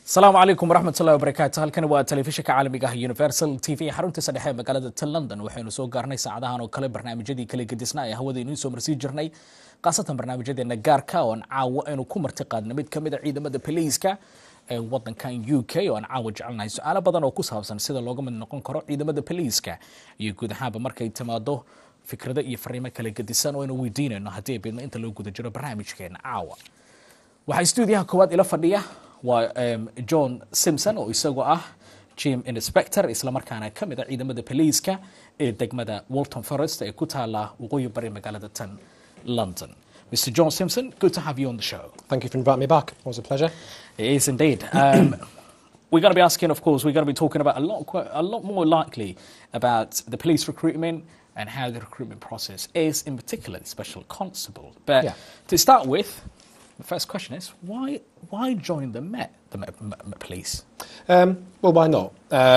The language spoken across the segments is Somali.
السلام عليكم ورحمة الله وبركاته. halkani waa telefishinka caalamiga ah Universal TV xaruntiisa dhexe magaalada London. waxaynu soo gaarnay saacadahan oo kale barnaamijyadii kala gedisnaa ee hawada inuu soo marsi jirnay qaasatan barnaamijyadeena gaarka oo aan caawa inuu ku marti qaadno mid kamid ah ciidamada police-ka ee wadankan UK oo aan caawa jecelnahay su'aalo badan oo ku saabsan sida looga mid noqon karo ciidamada police-ka iyo guud ahaanba markay timaado fikrado iyo fariimo kala gedisan oo inuu weydiinayno haddii ay bidno inta loo guda jiro barnaamijkeena caawa. waxaa stuudiyaha koowaad ila fadhiya waa John Simpson oo isagoo ah Chief Inspector isla markaana kamid ah ciidamada police-ka ee degmada Walton Forest ee ku taala waqooyi bari magaalada London. Mr. John Simpson, good to have you on the show. Thank you for inviting me back. It was a pleasure. It is indeed. We're going to be asking, of course, we're going to be talking about a lot more likely about the police recruitment and how the recruitment process is, in particular, the special constable. But to start with, the first question is, why join the Met Police? Well, why not?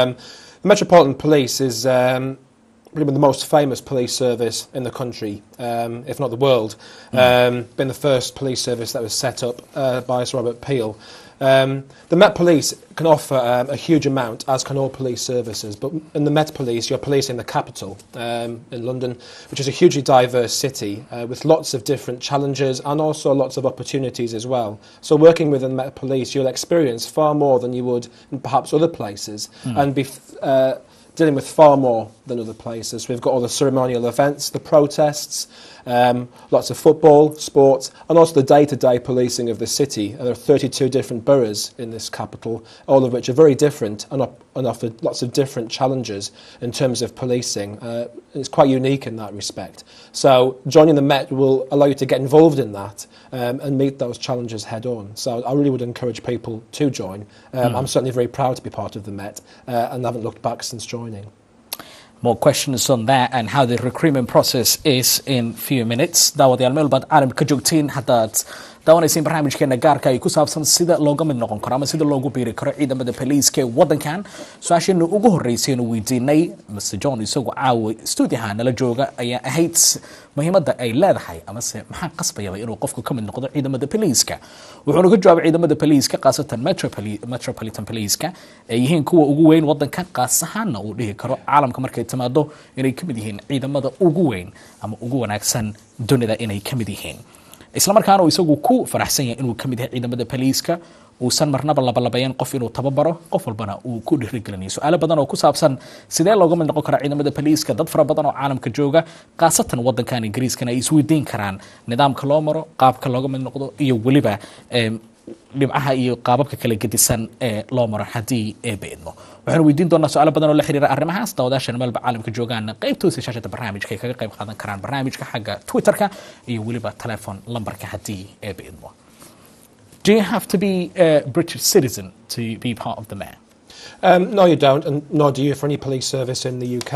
The Metropolitan Police is probably the most famous police service in the country, if not the world. Been the first police service that was set up by Sir Robert Peel. The Met Police can offer a huge amount, as can all police services, but in the Met Police you're policing the capital in London, which is a hugely diverse city with lots of different challenges and also lots of opportunities as well. So working within the Met Police you'll experience far more than you would in perhaps other places and be dealing with far more than other places. We've got all the ceremonial events, the protests, lots of football, sports, and also the day-to-day policing of the city. And there are 32 different boroughs in this capital, all of which are very different and offer lots of different challenges in terms of policing. It's quite unique in that respect. So joining the Met will allow you to get involved in that and meet those challenges head-on. So I really would encourage people to join. I'm certainly very proud to be part of the Met and haven't looked back since joining. More questions on that and how the recruitment process is in few minutes. daawadayaal meel baad caalamka joogtiin haddaad daawanaysiin barnaamijkeena gaarka ay ku saabsan sida looga mid noqon karo ama sida loogu biiri karo ciidamada police-ka ee wadankan. su-aasheena ugu horreysay inuu weydiinay Mr. John isagoo caawa stuudiyaha nala jooga ayaa ahayd muhiimadda ay leedahay amase maxaa qasbayaba inuu qofku ka mid noqdo ciidamada police-ka. wuxuuna ka jawaabay ciidamada police-ka qaasatan Metropolitan Police-ka ay yihiin kuwa ugu weyn wadanka qaas ahaanna uu dhihi karo caalamka markay timaado inay ka mid yihiin ciidamada ugu weyn ama ugu wanaagsan dunida inay ka mid yihiin. isla markaana uu isagu ku faraxsan yahay inuu ka mid yahay ciidamada police-ka uusan marnaba labalabayeen qof inuu tababaro qof walbana uu ku dhiirigelinayo su'aalo badan oo ku saabsan sidee looga mid noqon karaa ciidamada police-ka dad fara badan oo caalamka jooga qaasatan wadankan Ingiriiskana ay isweydiin karaan nidaamka loo maro qaabka looga mid noqdo iyo waliba dhibcaha iyo qaababka kala gedisan ee loo maro haddii ay beedmo. waxaanu weydiin doonaa su'aalo badan oo la xiriira arrimahaas daawadayaasha meelba caalamka joogaan qaybtooda shaashada barnaamijka ay kaga qayb qaadan karaan barnaamijka xagga Twitter-ka iyo waliba telephone lambarka haddii ay beedmo. Do you have to be a British citizen to be part of the Met? No, you don't, and nor do you for any police service in the UK.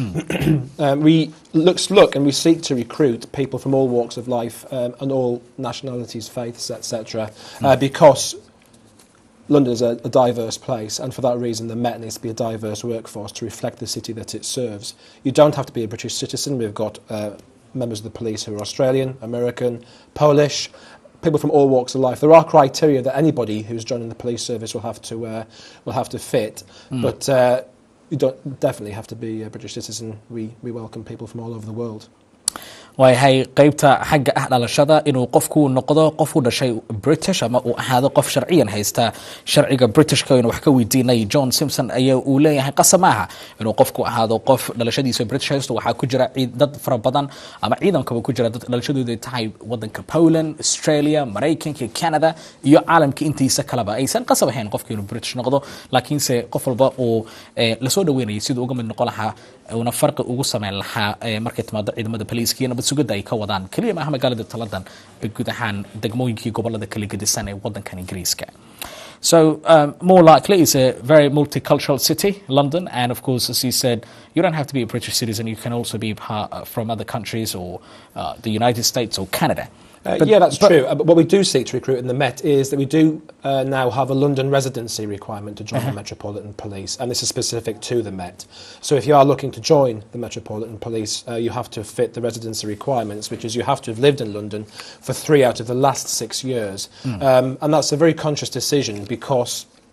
We look and we seek to recruit people from all walks of life and all nationalities, faiths, etc. Because London is a diverse place, and for that reason the Met needs to be a diverse workforce to reflect the city that it serves. You don't have to be a British citizen. We've got members of the police who are Australian, American, Polish, people from all walks of life. There are criteria that anybody who's joining the police service will have to fit, but you don't definitely have to be a British citizen. We welcome people from all over the world. waayahay qaybta xagga ah dhalashada inuu qofku noqdo qof u dhashay British ama uu ahaado qof sharciyan haysta sharciga Britishka inuu wax ka weydiinay John Simpson ayaa uu leeyahay qasam aha inuu qofku ahaado qof dhalashadiisa British haysto waxaa ku jira dad fara badan ama ciidankaba ku jira dad dhalashadoodu tahay wadanka Poland, Australia, Mareykanka, Canada iyo caalamka intiisa kaleba aysan qasab ahayn qofku inuu British noqdo laakiinse qof walba uu la soo dhaweynayay sidoo uga mid noqon lahaa una farqi ugu sameyn lahaa markay timaado ciidamada police-ka sugada ay ka wadaan kaliya ma aha magaalada London guud ahaan degmooyinkii gobolada kala gedisan ee wadankan Ingiriiska. So more likely it's a very multicultural city, London, and of course, as you said, you don't have to be a British citizen. You can also be from other countries or the United States or Canada. Yeah, that's true. But what we do seek to recruit in the Met is that we do now have a London residency requirement to join the Metropolitan Police, and this is specific to the Met. So if you are looking to join the Metropolitan Police, you have to fit the residency requirements, which is you have to have lived in London for 3 out of the last 6 years. And that's a very conscious decision because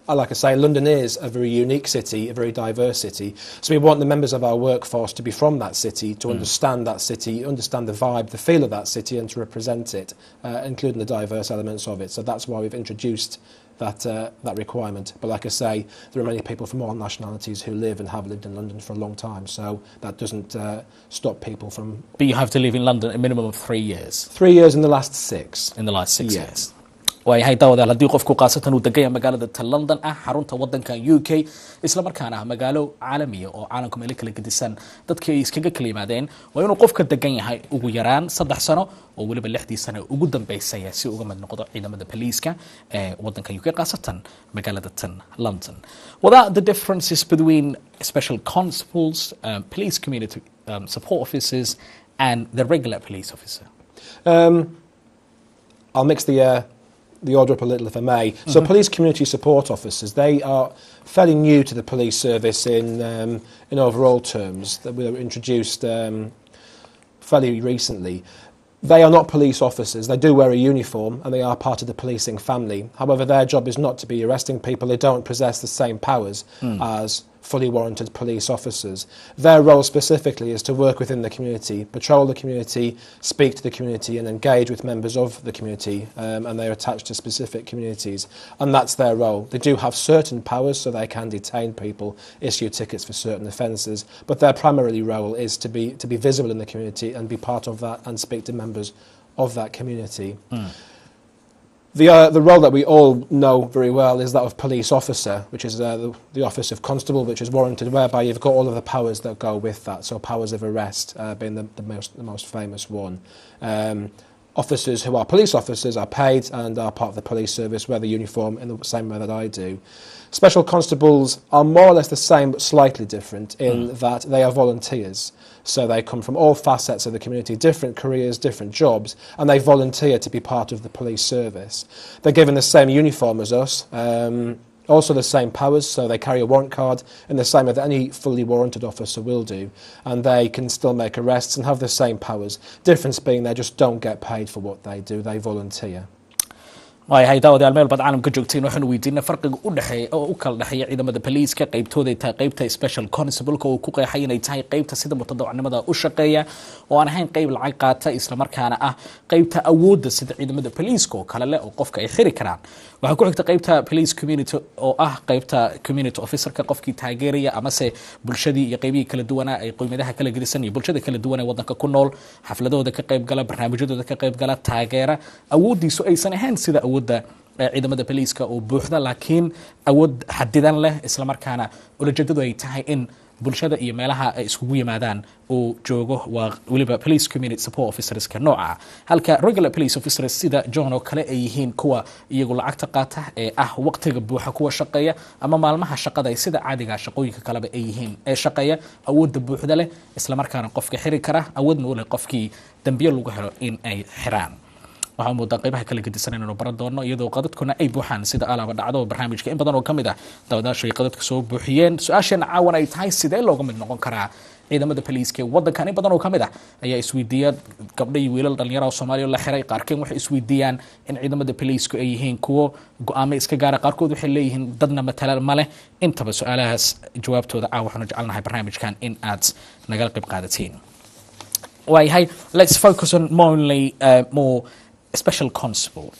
like I say, London is a very unique city, a very diverse city. So we want the members of our workforce to be from that city, to understand that city, understand the vibe, the feel of that city, and to represent it, including the diverse elements of it. So that's why we've introduced that requirement. But like I say, there are many people from all nationalities who live and have lived in London for a long time, so that doesn't stop people from... But you have to live in London a minimum of 3 years. 3 years in the last 6. In the last 6 Yeah. years. waayahay daawadaal haddii qofku qaasatan uu degan yahay magaalada ta London ah xarunta wadanka UK isla markaana ah magaalo caalamiya oo caalamka meel kala gedisan dadkii ay iskaga kala yimaadeen waa inuu qofka degan yahay ugu yaraan 3 sano oo waliba 6 sano ugu dambeysay si uga mid noqdo ciidamada police-ka ee wadanka UK qaasatan magaalada tan London. What are the differences between special constables, police community support officers and the regular police officer? I'll mix the order up a little, if I may. So police community support officers, they are fairly new to the police service in overall terms. That were introduced fairly recently. They are not police officers. They do wear a uniform and they are part of the policing family. However, their job is not to be arresting people. They don't possess the same powers as fully warranted police officers. Their role specifically is to work within the community, patrol the community, speak to the community and engage with members of the community, and they're attached to specific communities, and that's their role. They do have certain powers, so they can detain people, issue tickets for certain offences, but their primary role is to be visible in the community and be part of that and speak to members of that community. The role that we all know very well is that of police officer, which is the office of constable, which is warranted, whereby you've got all of the powers that go with that. So powers of arrest being the most famous one. Officers who are police officers are paid and are part of the police service, wear the uniform in the same way that I do. Special constables are more or less the same but slightly different in that they are volunteers. So they come from all facets of the community, different careers, different jobs, and they volunteer to be part of the police service. They're given the same uniform as us, also the same powers, so they carry a warrant card in the same way that any fully warranted officer will do, and they can still make arrests and have the same powers. Difference being they just don't get paid for what they do, they volunteer. waayahay daawadayaal meel bad caalamka joogtiin waxaanu weydiinay farqiga u dhaxeeya oo u kala dhaxeeya ciidamada police-ka qaybtooda tahay qaybta special constable-ka oo ku qeexay inay tahay qaybta sida mutadawacnimada u shaqeeya oo aan ahayn qayb lacag qaata isla markaana ah qaybta awoodda sida ciidamada police-ka oo kale leh oo qofka ay xiri karaan. waxaa ku xigta qaybta police community oo ah qaybta community officer-ka qofkii taageeraya ama se bulshadii iyo qaybihii kala duwanaa ay qoymadaha kala gedisan iyo bulshada kala duwan ee wadanka ku nool xafladooda ka qayb gala barnaamijyadooda ka qayb gala taageera awoodiisu aysan ahayn sida ciidamada police-ka oo buuxda laakiin awood xadidan leh isla markaana ulajeedadu ay tahay in bulshada iyo meelaha ay iskugu yimaadaan oo joogo waa waliba police community support officers-ka nooca halka regular police officers sida John oo kale ay yihiin kuwa iyagu lacagta qaata ee ah waqtiga buuxa kuwa shaqeeya ama maalmaha shaqada sida caadiga shaqooyinka kale ay yihiin ee shaqeeya awoodda buuxda leh isla markaana qofka xiri kara awoodna u leh qofkii dambiyo lagu helo in ay xiraan. waxaan moodaa qaybaha kala gedisan inaynu baran doono iyadoo qadadkuna ay buuxaan sida alaaba dhacdo barnaamijka in badan oo ka mid ah daawadaasha ay qadadka soo buuxiyeen su-aashan caawan ay tahay sidee looga mid noqon karaa ciidamada police-ka wadankan in badan oo ka mid ah ayaa isweydiiya gabdho iyo wiilal dhalinyaro oo Soomaaliya la xiray qaarkeen waxay isweydiiyaan in ciidamada police-ku ay yihiin kuwo go'aamo iska gaara qaarkood waxay leeyihiin dadna matala ma leh intaba su-aalahaas jawaabtooda waxaanu jecelnahay barnaamijkan in aad naga qayb qaadatiin. waayahay let's focus on more special constable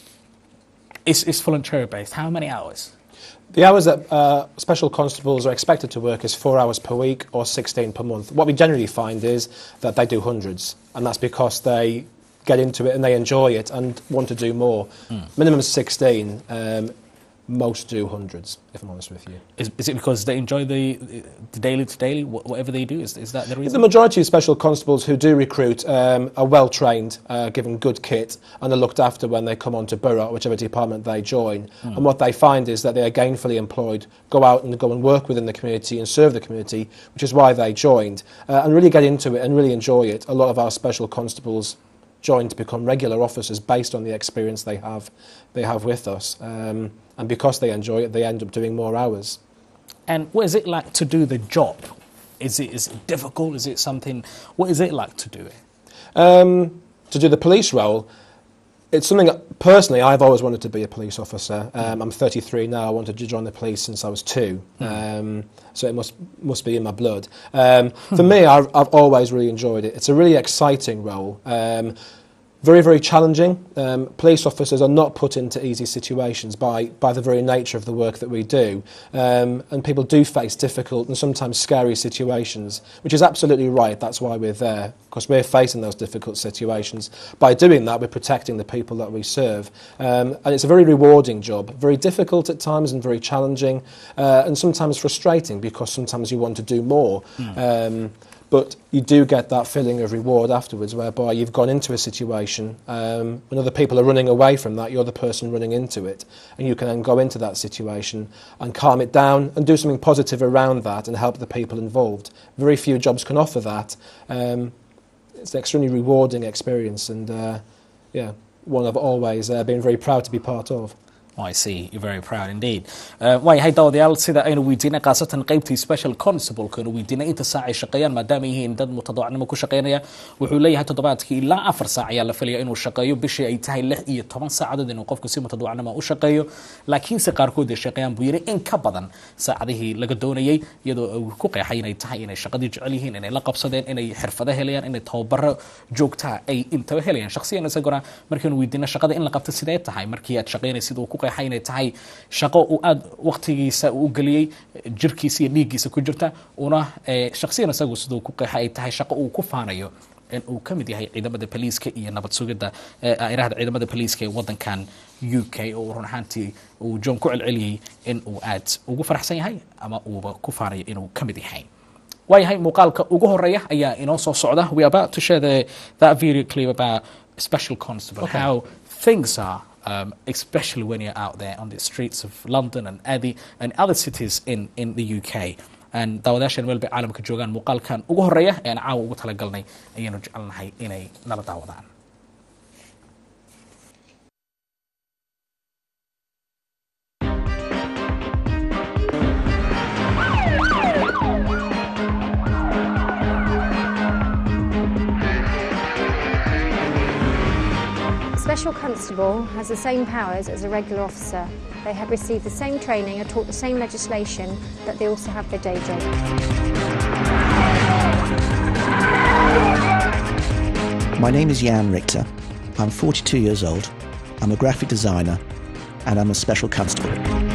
is voluntary based. How many hours? The hours that special constables are expected to work is 4 hours per week or 16 per month. What we generally find is that they do hundreds, and that's because they get into it and they enjoy it and want to do more. Minimum 16. Most do hundreds, if I'm honest with you. Is it because they enjoy the daily to daily, whatever they do? Is that the reason? The majority of special constables who do recruit are well trained, given good kit, and are looked after when they come onto borough, whichever department they join. And what they find is that they are gainfully employed, go out and go and work within the community and serve the community, which is why they joined, and really get into it and really enjoy it. A lot of our special constables join to become regular officers based on the experience they have with us. And because they enjoy it, they end up doing more hours. And what is it like to do the job? Is it difficult? Is it something? What is it like to do it? To do the police role, It's something personally I've always wanted to be a police officer. I'm 33 now. I wanted to join the police since I was 2, so it must be in my blood. For me, I've always really enjoyed it. It's a really exciting role. Very, very challenging. Police officers are not put into easy situations by the very nature of the work that we do. And people do face difficult and sometimes scary situations, which is absolutely right. That's why we're there, because we're facing those difficult situations. By doing that, we're protecting the people that we serve. And it's a very rewarding job, very difficult at times and very challenging, and sometimes frustrating because sometimes you want to do more. But you do get that feeling of reward afterwards, whereby you've gone into a situation, when other people are running away from that, you're the person running into it, and you can then go into that situation and calm it down and do something positive around that and help the people involved. Very few jobs can offer that. It's an extremely rewarding experience, and one I've always been very proud to be part of. I see. You're very proud indeed. waayahay daawadayaal sida aynu weydiinay khaasatan qaybtii special constable kanu weydiinay inta saac ay shaqeeyaan maadaama yihiin dad mutadawacnimo ku shaqeynaya wuxuu leeyahay toddobaadkii ilaa 4 saac ayaa la filaya inuu shaqeeyo bishii ay tahay 16 saacadood inuu qofku si mutadawacnimo u shaqeeyo laakiin si qaarkood ay shaqeeyaan buu yiri in ka badan saacadihii laga doonayay iyadoo uu ku qeexay inay tahay inay shaqadii jecel yihiin inay la qabsadeen inay xirfado helayaan inay tababaro joogta ay inta helayaan shakhsiyan isaguna markii uu weydiinay shaqada in la qabto sidee tahay markii aad shaqeynaysid uu ku inay tahay shaqo uu aad waqtigiisa u galiyay jirkiisa iyo dhiiggiisa ku jirta una shakhsiyan isagu sidoo ku qeexay ay tahay shaqo uu ku faanayo in uu ka mid yahay ciidamada poliiska iyo nabad sugidda ayraahda ciidamada poliiska ee wadankan UK oo run ahaantii uu John ku celceliyay in uu aad ugu faraxsan yahay ama uu ku faanayo inuu ka mid yahay waayahay muuqaalka ugu horeeya ayaa inoo soo socda we are about to share that video clip about special constable how things are especially when you're out there on the streets of London and other cities in the UK. And daawadayaashan meel bay caalamka joogaan muuqaalkan ugu horeeya ee aan caawa ugu talagalnay ayaanu jecelnahay inay nala daawadaan. Special Constable has the same powers as a regular officer. They have received the same training and taught the same legislation, but they also have their day job. My name is Jan Richter. I'm 42 years old. I'm a graphic designer and I'm a Special Constable.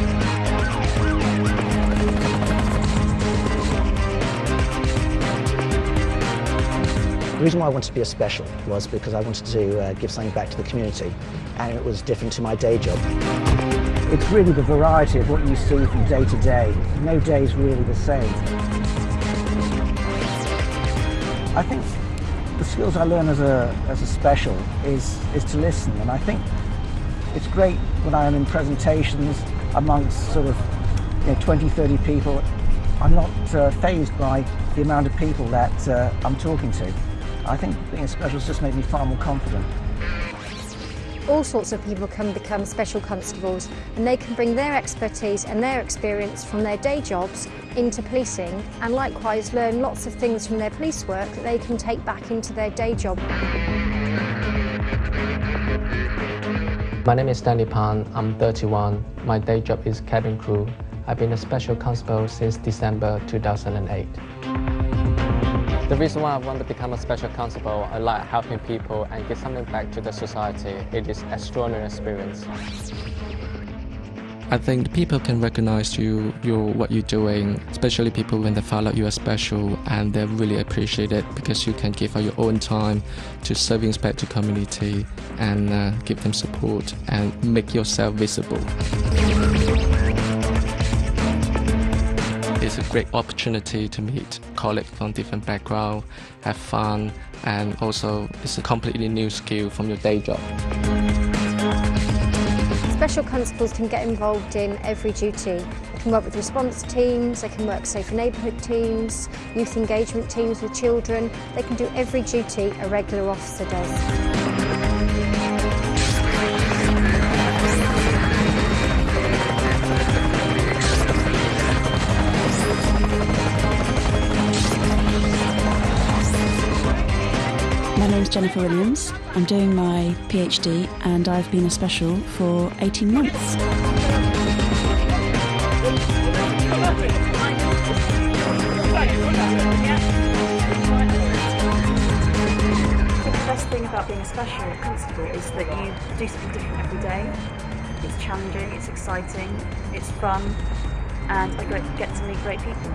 The reason why I wanted to be a special was because I wanted to give something back to the community, and it was different to my day job. It's really the variety of what you see from day to day. No day is really the same. I think the skills I learn as a special is to listen, and I think it's great when I am in presentations amongst sort of 20, 30 people. I'm not fazed by the amount of people that I'm talking to. I think being a special has just made me far more confident. All sorts of people can become special constables, and they can bring their expertise and their experience from their day jobs into policing, and likewise learn lots of things from their police work that they can take back into their day job. My name is Stanley Pan. I'm 31. My day job is cabin crew. I've been a special constable since December 2008. The reason why I want to become a special constable, I like helping people and give something back to the society. It is an extraordinary experience. I think people can recognize what you're doing, especially people when they find out you are special, and they really appreciate it because you can give out your own time to serving back to community and give them support and make yourself visible. It's a great opportunity to meet colleagues from different backgrounds, have fun, and also it's a completely new skill from your day job. Special constables can get involved in every duty. They can work with response teams, they can work safer neighbourhood teams, youth engagement teams with children. They can do every duty a regular officer does. My name's Jennifer Williams. I'm doing my PhD and I've been a special for 18 months. The best thing about being a special constable is that you do something different every day. It's challenging, it's exciting, it's fun, and I get to meet great people.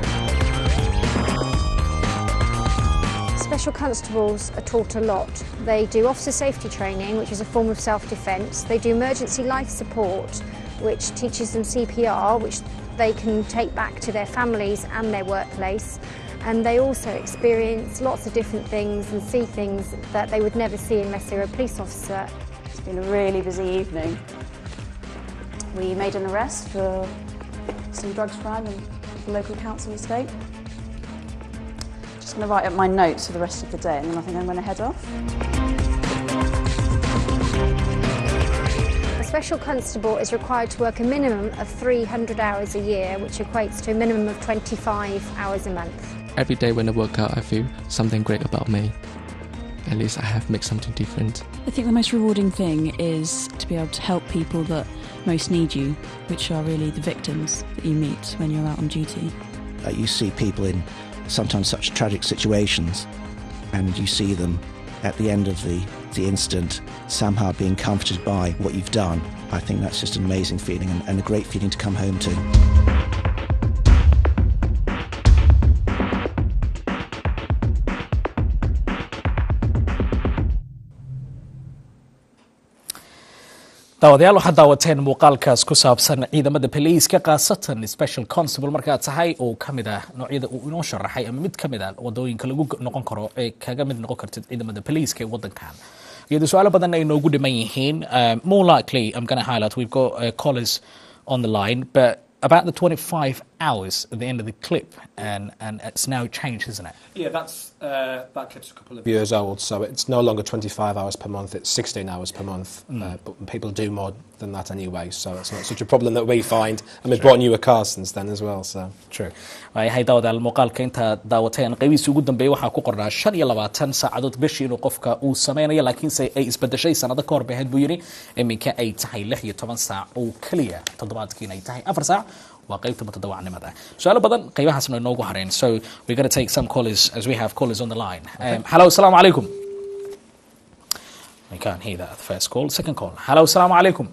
Special constables are taught a lot. They do officer safety training, which is a form of self-defence. They do emergency life support, which teaches them CPR, which they can take back to their families and their workplace. And they also experience lots of different things and see things that they would never see unless they were a police officer. It's been a really busy evening. We made an arrest for some drugs crime in the local council estate. Just going to write up my notes for the rest of the day and then I think I'm going to head off. A special constable is required to work a minimum of 300 hours a year, which equates to a minimum of 25 hours a month. Every day when I work out, I feel something great about me. At least I have made something different. I think the most rewarding thing is to be able to help people that most need you, which are really the victims that you meet when you're out on duty. You see people in sometimes such tragic situations, and you see them at the end of the incident somehow being comforted by what you've done. I think that's just an amazing feeling and a great feeling to come home to. daawadayaal waxaad daawateen muuqaalkaas ku saabsan ciidamada boliiska khaasatan special constable markaad tahay oo ka mid ah noocyada uu inoo sharaxay ama mid ka mid ah wadooyinka lagu noqon karo ee kaga mid noqon kartid ciidamada boliiska ee wadankan iyadoo su'aalo badan ay noogu dhiman yihiin. More likely I'm going to highlight we've got callers on the line, but about the 25 hours at the end of the clip, and it's now changed, isn't it? Yeah, that clip's a couple of years old, so it's no longer 25 hours per month, it's 16 hours per month. But people do more than that anyway, so it's not such a problem that we find. And we've brought newer cars since then as well, so. True. Hay daawadayaal muuqaalka inta daawateen qaybihiisa ugu dambeeyay waxaa ku qornaa 25 saacadood bishii inuu qofka uu sameeyo, laakiinse ay isbedeshay sanado ka hor baheed buu yiri iminka ay tahay 16 saac oo kaliya toddobaadkii ay tahay 4 saac waa qaybta mutadawacnimada. Su'aalo badan qaybahaasna inoogu hareen, so we're going to take some callers as we have callers on the line. Hello, assalamu alaikum. I can't hear that at the first call. Second call. Hello, assalamu alaikum.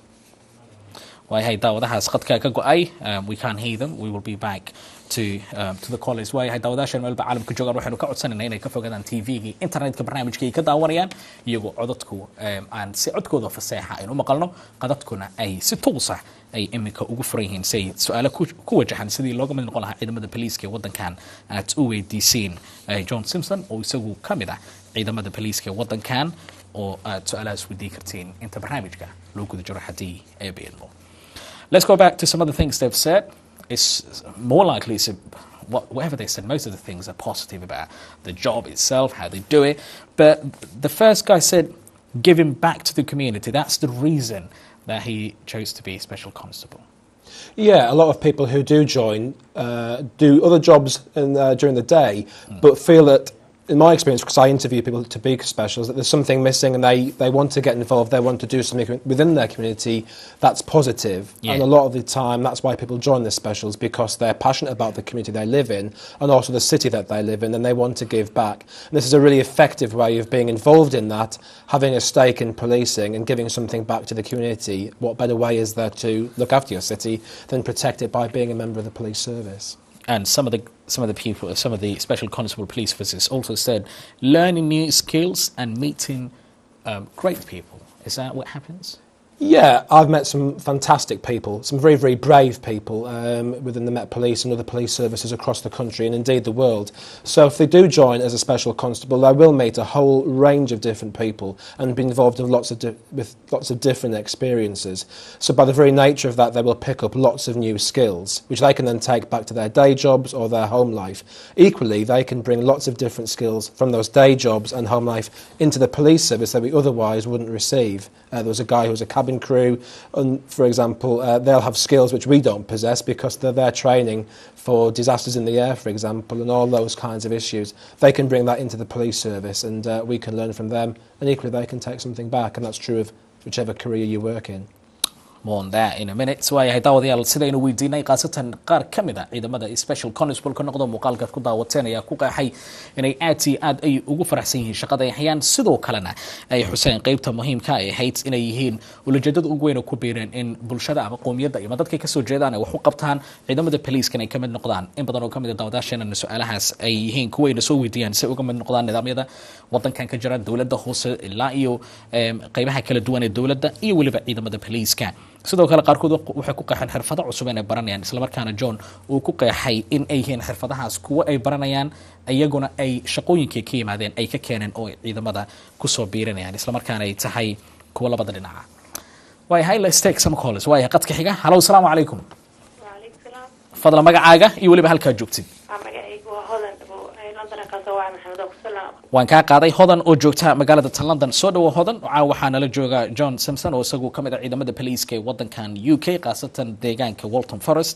Way daawadahaas qadka ka go'ay. We can't hear them. We will be back to the callers. Way daawadaashan meelba caalamka joogan waxaanu ka codsanaynaa inay ka fogaadaan TV-ga internetka barnaamijka ay ka daawanayaan iyagoo codadku aan si codkooda fasaxa aynu maqalno qadadkuna ay si toos ah ay iminka ugu furan yihiin say su'aalo ku wajahan sidii looga mid noqon lahaa ciidamada boliiska ee wadankan aad u weydiisiin John Simpson oo isagu ka mid ah ciidamada boliiska ee wadankan oo aad su'aalahaas weydiin kartiin inta barnaamijka loo guda jiro haddii ay beedmo. Let's go back to some of the things they've said. It's more likely whatever they said, most of the things are positive about the job itself, how they do it. But the first guy said giving back to the community. That's the reason that he chose to be a special constable. Yeah, a lot of people who do join do other jobs during the day, but feel that, in my experience, because I interview people to be specials, that there's something missing and they want to get involved, they want to do something within their community that's positive. Yeah. And a lot of the time, that's why people join the specials, because they're passionate about the community they live in and also the city that they live in, and they want to give back. And this is a really effective way of being involved in that, having a stake in policing and giving something back to the community. What better way is there to look after your city than protect it by being a member of the police service? And some of the people, some of the special constable police officers also said learning new skills and meeting great people. Is that what happens? Yeah, I've met some fantastic people, some very, very brave people within the Met Police and other police services across the country and indeed the world. So if they do join as a special constable, they will meet a whole range of different people and be involved in with lots of different experiences. So by the very nature of that, they will pick up lots of new skills, which they can then take back to their day jobs or their home life. Equally, they can bring lots of different skills from those day jobs and home life into the police service that we otherwise wouldn't receive. There was a guy who was a cabin cabin crew, and for example, they'll have skills which we don't possess because they're there training for disasters in the air, for example, and all those kinds of issues. They can bring that into the police service, and we can learn from them, and equally they can take something back, and that's true of whichever career you work in. More on that in a minute. waayahay daawadayaal sidaynu weydiinay qaasatan qaar ka mid a ciidamada special constable ka noqdo muuqaalka ku daawateen ayaa ku qeexay inay aad iyo aad ay ugu faraxsan yihiin shaqada ay hayaan sidoo kalena ay xuseen qaybta muhiimka ay ahayd inay yihiin ujeedada ugu weyn oo ku biireen in bulshada ama qoomiyadda iyo dadka ka soo jeedaan ay wax u qabtaan ciidamada police-ka ay ka mid noqdaan in badan oo ka mid ah daawadayaasheena su'aalahaas ay yihiin kuwa ay soo weydiiyaan si uga mid noqdaan nidaamyada wadankan ka jira dawladda hoose ilaa iyo qaybaha kala duwan ee dawladda iyo waliba ciidamada police-ka sidoo kale qaarkood waxay ku qeexeen xirfado cusub inay baranayaan isla markaana John uu ku qeexay in ay yihiin xirfadahaas kuwa ay baranayaan ayaguna ay shaqooyinkii ka yimaadeen ay ka keeneen oo ciidamada ku soo biiranayaan isla markaana ay tahay kuwa labada dhinaca waayahay let's take some calls waayahay qadka xiga hello assalaamu calaykum وعليكم السلام fadlan magacaaga iyo waliba halka joogtid magacaygu waa hodan London ka soo wacay maxamed oo salaam waan ka qaaday hodan oo joogta magaalada London soo dhawo hodan waxaa nala jooga John Simpson oo isagu kamid ah ciidamada police-ka ee wadankan UK qaasatan deegaanka Walton Forest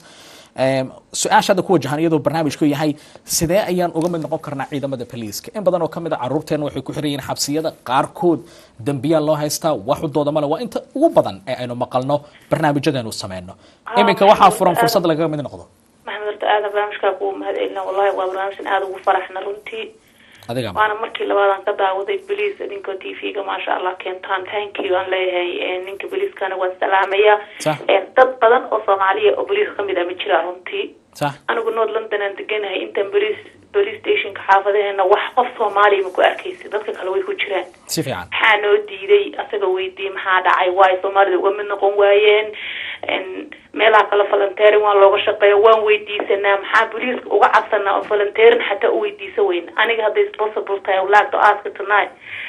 su-aashaada ku wajahan iyadoo barnaamijku yahay sidee ayaan uga mid noqon karnaa ciidamada police-ka in badan oo kamid ah caruurteena waxay ku xiran yihiin xabsiyada qaarkood dambiyaal loo haystaa waxudooda male waa inta ugu badan ee aynu maqalno barnaamijyadeenu sameeyno iminka waxaa furan fursad laga mid noqdo maxamed aad barnaamijka ku mahadcelina wallahi waa barnaamij aad ugu faraxna runtii adiga waana markii labaadan ka daawaday police idinka TV-ga ma sha Allah keentaan thank you aan leeyahay ninka police-kana waa salaamaya dad badan oo Soomaaliya oo police kamid ah ma jiraan runtii anigu North London aan deganahay inta police station ka xaafadeena wax qof Soomaali ma ku arkaysi dadka kale way ku jiraan si fiican waxaa noo diiday asaga weydiin maxaa dhacay waay Soomaalida uga mid noqon waayeen meelaha kala volunteering waa looga shaqeeyo waan weydiisanaa maxaa booliiska uga cabsanaa oo volunteering xataa u weydiisa weyn aniga hadday possible tahay I would like to ask tonight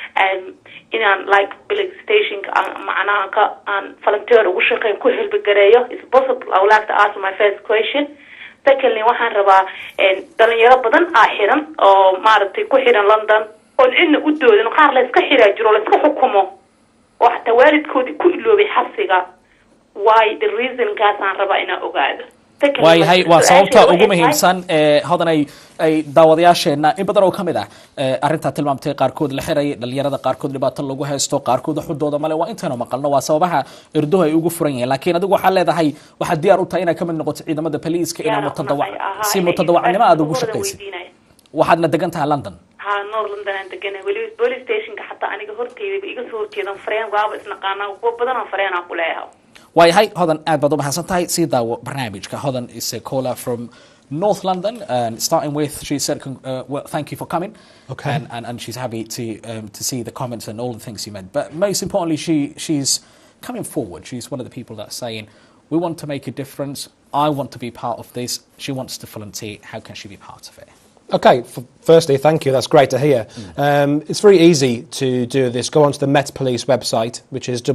inaan like police station macnaha ka aan volunteer ugu shaqeyn ku helbi gareeyo is possible I would like to ask my first question secondly waxaan rabaa dhalinyaro badan xiran oo maaragtay ku xiran London oo cidna u doodin qaar la iska xiraa jiro la iska xukumo oo xataa waalidkoodii ku iloobay xabsiga why the reason kaasaan rabaa inaan ogaado waayahay waa sababta ugu muhiimsan hodan ay daawadayaasheena in badan oo kamid ah arinta tilmaamtay qaarkood la xiray dhalinyarada qaarkood dhibaato lagu haysto qaarkood xudooda male waa intaanu maqalno waa sababaha irduhu ay ugu furan yihiin laakiin adigu waxaa leedahay waxaa diyaar u tahay inaad kamid noqoto ciidamada police-ka inaa mutadawacnimo aad ugu shaqaysid waxaadna degan tahay London North London aan deganahay weli police station-ka xataa aniga horteyda iga soo horjeedan fareen waaba isnaqaana kuwa badan oo fareen aan ku leeyahay waayahay hodan aad baad u mahadsan tahay sii daawo barnaamijka hodan is a caller from North London and starting with she said well, thank you for coming okay and she's happy to see the comments and all the things you meant but most importantly she's coming forward she's one of the people that's saying we want to make a difference I want to be part of this she wants to volunteer how can she be part of it Okay, firstly, thank you. That's great to hear. It's very easy to do this. Go onto the Met Police website, which is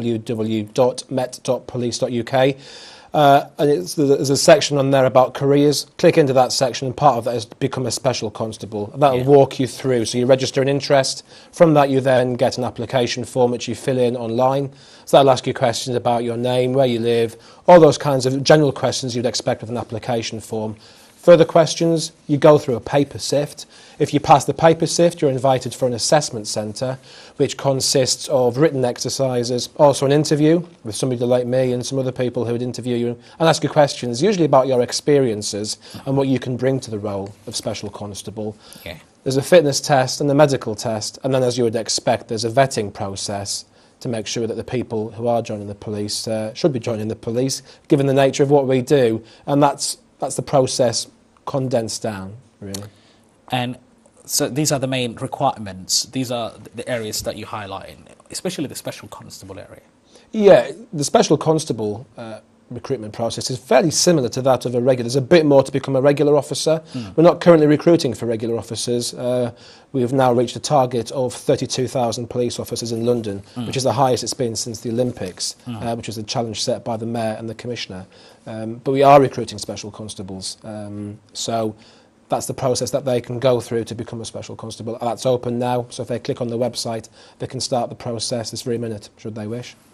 www.met.police.uk. And there's a section on there about careers. Click into that section, and part of that is become a special constable. That will walk you through. So you register an interest. From that, you then get an application form which you fill in online. So that'll ask you questions about your name, where you live, all those kinds of general questions you'd expect with an application form. Further questions, you go through a paper sift. If you pass the paper sift, you're invited for an assessment centre, which consists of written exercises, also an interview with somebody like me and some other people who would interview you and ask you questions, usually about your experiences and what you can bring to the role of Special Constable. Okay. There's a fitness test and a medical test, and then, as you would expect, there's a vetting process to make sure that the people who are joining the police should be joining the police, given the nature of what we do, and that's the process condensed down, really. And so these are the main requirements. These are the areas that you highlight, especially the Special Constable area. Yeah, the Special Constable recruitment process is fairly similar to that of a regular. There's a bit more to become a regular officer. We're not currently recruiting for regular officers. We have now reached a target of 32,000 police officers in London, which is the highest it's been since the Olympics, which was the challenge set by the Mayor and the Commissioner. But we are recruiting Special Constables. So that's the process that they can go through to become a Special Constable. That's open now, so if they click on the website, they can start the process this very minute, should they wish.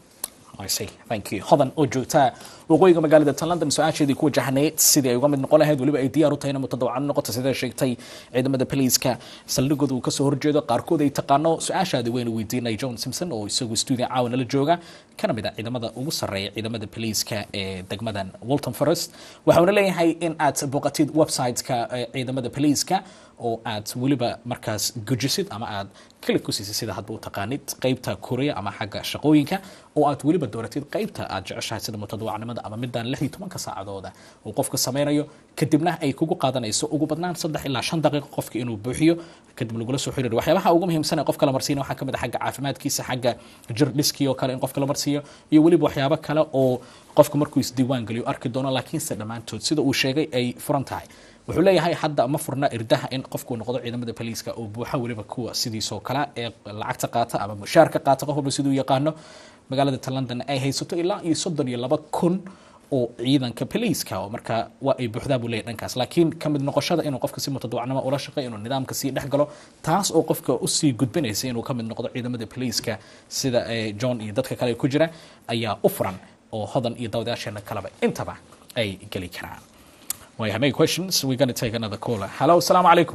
I see. Thank you. hodan oo joogtaa waqooyiga magaalada London su-aasheedii ku wajahneed sidii ay uga mid noqon lahayd waliba ay diyaar u tahay inay mutadawacad noqoto sida sheegtay ciidamada poliiska saldhigooda uu ka soo horjeedo qaarkood ay taqaano su-aashaadii wayna weydiinay John Simpson oo isagu studio caawana la jooga kana mid ah ciidamada ugu sarreeya ciidamada poliiska ee degmadan Waltham Forest waxaana leeyahay in aad booqatid website-ka ciidamada poliiska oo aad waliba markaas gujisid ama aad click ku siisid sida hadba u taqaanid qaybta Korea ama xagga shaqooyinka oo aad waliba dooratid qaybta aad jeceshahay sida mutadawacnimada ama midaan 16 saacadooda oo qofka sameeyo kadibna ay kugu qaadanayso ugu badnaan 3 ilaa 5 daqiiqo qofka inuu buuxiyo kadib lagula soo xiriiro waxyaabaha ugu muhiimsan ee qofka la marsiino waxa kamid ah xagga caafimaadkiisa xagga jirdhiskii oo kale in qofka la marsiiyo iyo waliba waxyaabo kale oo qofka markuu isdiiwaan galiyo arki doono laakiin se dhamaantood sida uu sheegay ay furan tahay wuxuu leeyahay hadda ma furna irdaha in qofku noqdo ciidamada poliiska oo buuxa waliba kuwa sidiisoo kale ee lacagta qaata ama mushaarka qaata qofba siduu yaqaano magaalada London ay haysato ilaa iyo 32,000 oo ciidanka poliiska oo marka waa ay buuxdaa buu leeyahay dhankaas laakiin kamid noqoshada inuu qofka si mutadawacnimo ula shaqeeyo inuu nidaamka sii dhex galo taas oo qofka u sii gudbinaysa inuu kamid noqdo ciidamada poliiska sida John iyo dadka kale ku jira ayaa u furan oo hodan iyo dawadayaasheena kaleba intaba ay gali karaan. We have many questions. We're going to take another caller. Hello, assalamu alaikum.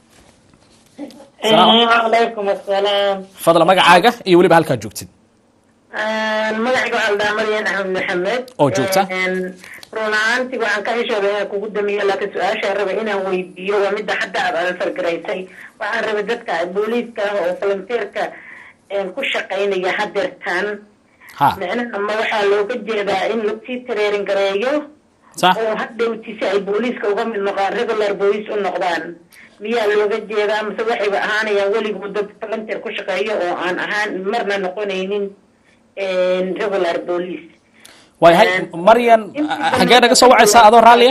Alaikum assalam. Fadla magacaaga iyo waliba halka joogtid. Magacayga waa Aldamariyan Ahmed Maxamed. Oo joogta? Runaantii waxaan ka heshoobay kugu damiyo laakiin su'aasha rabay inaan weydiiyo waa mid hadda aad fargaraysay. Waxaan rabay dadka booliiska oo volunteerka ku shaqeynaya hadeertan. Macnaha ma waxaa looga jeedaa in la sii tareerin gareeyo oo hadhowtiisa ay booliiska uga mid noqdaan regular police u noqdaan miyaa looga jeedaa mise waxayba ahaanayaan weligood dad volunteer ku shaqeeyo oo aan ahaan marna noqonaynin regular police. Way Marian xagee naga soo wacaysaa adoo raaliya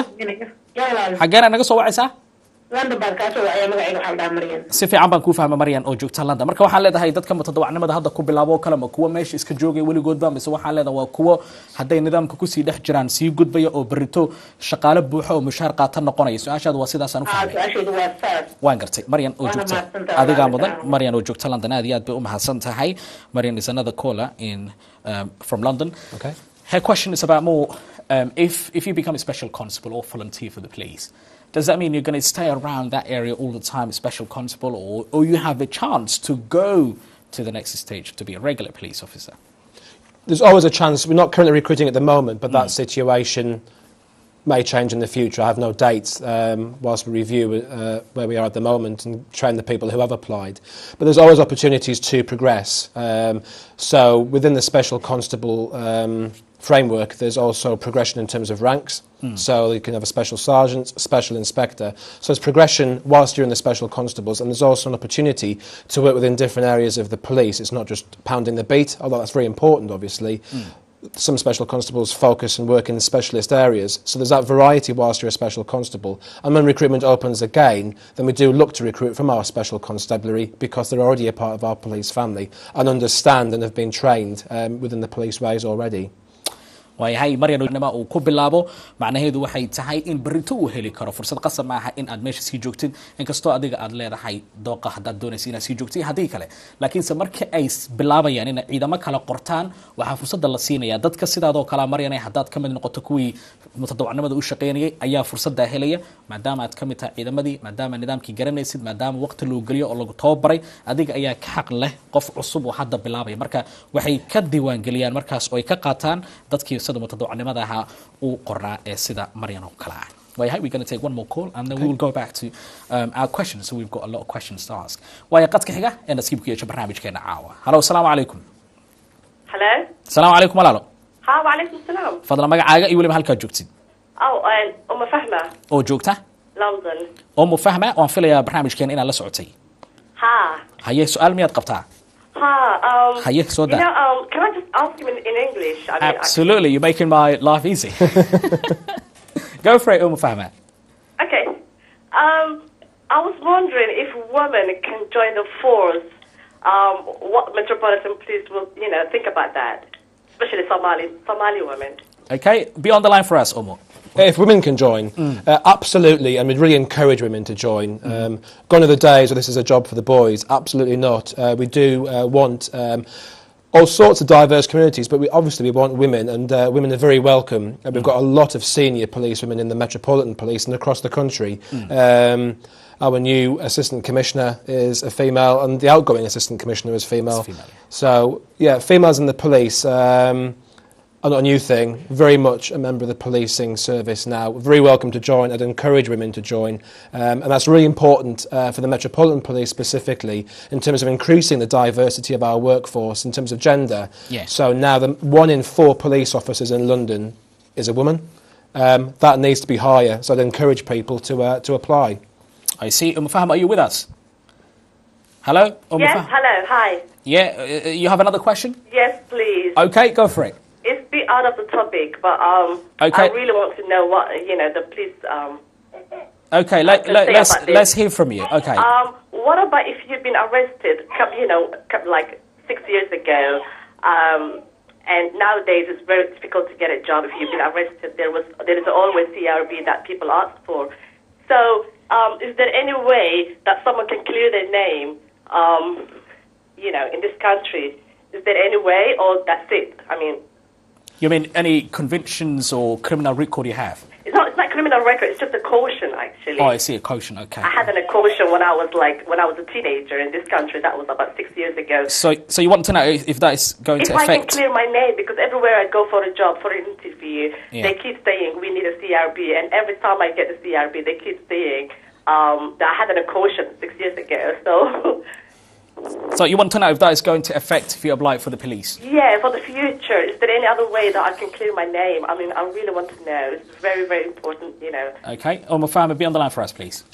xagee naga soo wacaysaa London baan ka soo wacay magacayga waxa la Marian si fiican baan ku fahmay Marian oo joogta London marka waxaan leedahay dadka mutadawacnimada hadda ku bilaabo kala ma kuwa meesha iska joogay weligoodba mise waxaan leedahay waa kuwa haday nidaamka ku sii dhex jiraan sii gudbaya oo berito shaqaale buuxo oo mushaar qaata noqonaya su-aashaadu waa sidaas aan u fahmay su-aasheedu waa saas waan gartay Marian oo joogta adiga mudan Marian oo joogta London aad iyo aad bay u mahadsan tahay Marian is another caller in from London. Okay. Her question is about more if you become a special constable or volunteer for the police, does that mean you're going to stay around that area all the time, special constable, or you have a chance to go to the next stage to be a regular police officer? There's always a chance. We're not currently recruiting at the moment, but that situation may change in the future. I have no dates whilst we review where we are at the moment and train the people who have applied. But there's always opportunities to progress. So within the special constable framework, there's also progression in terms of ranks. So you can have a special sergeant, a special inspector. So there's progression whilst you're in the special constables, and there's also an opportunity to work within different areas of the police. It's not just pounding the beat, although that's very important, obviously. Some special constables focus and work in specialist areas. So there's that variety whilst you're a special constable. And when recruitment opens again, then we do look to recruit from our special constabulary because they're already a part of our police family and understand and have been trained within the police ways already. waayahay maryanima uu ku bilaabo macnaheedu waxay tahay in berito uu heli karo fursad qasab ma aha in aad meesha sii joogtid inkastoo adiga aad leedahay dooqa hadaad doonaysid inaad sii joogtid hadii kale laakiinse marka ay bilaabayaan in ciidamo kala qortaan waxaa fursad la siinaya dadka sidaadoo kala maryanay hadaad kamid noqoto kuwii mutadawacnimada u shaqeynayay ayaa fursada helaya maadaama aad kamid tahay ciidamadii maadaama nidaamkii garanaysid maadaama waqti loo galiyo oo lagu tababaray adiga ayaa ka xaq leh qof cusub oo hadda bilaabay marka waxay ka diiwaan galiyaan markaas oo ay ka qaataan dadkii sida mutadawacnimada aha uu qornaa ee sida Marian oo kala ah. We're going to take one more call and then we will go back to our questions. So we've got a lot of questions to ask. Waya qadka xiga ee nasiib ku yeeshay barnaamijkeena caawa. Hello, assalamu alaykum. Hello. Assalamu alaykum walaalo. Ha wa alaykum assalam. Fadlan magacaaga iyo waliba halka joogtid. Uma Fahma. Oo joogta? London. Uma Fahma oo filayaa barnaamijkeena inaad la socotay. Ha. Haye su'aal miyaad qabtaa? Haye soo daa. Can I just ask him in English? Absolutely, you're making my life easy. Go for it, Uma Fahma. Okay. I was wondering if women can join the force. What Metropolitan Police will, think about that, especially Somali women. Okay, be on the line for us, Umu. If women can join, absolutely, and we'd really encourage women to join. Gone are the days where this is a job for the boys. Absolutely not. We do want all sorts of diverse communities, but we want women, and women are very welcome. We've got a lot of senior police women in the Metropolitan Police and across the country. Our new Assistant Commissioner is a female, and the outgoing Assistant Commissioner is female. So, yeah, females in the police are not a new thing. Very much a member of the policing service now. Very welcome to join. I'd encourage women to join. And that's really important for the Metropolitan Police specifically in terms of increasing the diversity of our workforce in terms of gender. Yes. So now 1 in 4 police officers in London is a woman. That needs to be higher. So I'd encourage people to apply. I see. Fahma, are you with us? Hello? Yes, hello, hi. Yeah, you have another question? Yes, please. Okay, go for it. It's a bit out of the topic, but okay. I really want to know what, the police... okay, let's hear from you. Okay. What about if you've been arrested, like 6 years ago, and nowadays it's very difficult to get a job if you've been arrested. There is always CRB that people ask for. So, is there any way that someone can clear their name, in this country? Is there any way, or that's it? I mean... You mean any convictions or criminal record you have? It's not criminal record, it's just a caution, actually. Oh, I see, a caution, okay. I had a caution when I was a teenager in this country. That was about 6 years ago. So you want to know if that is going to affect... If I can clear my name, because everywhere I go for a job, for an interview, they keep saying, we need a CRB, and every time I get a CRB, they keep saying, that I had a caution 6 years ago, so... So you want to know if that is going to affect if you apply for the police? Yeah, for the future. Is there any other way that I can clear my name? I mean, I really want to know. It's very, very important, Okay. Fahma, be on the line for us, please.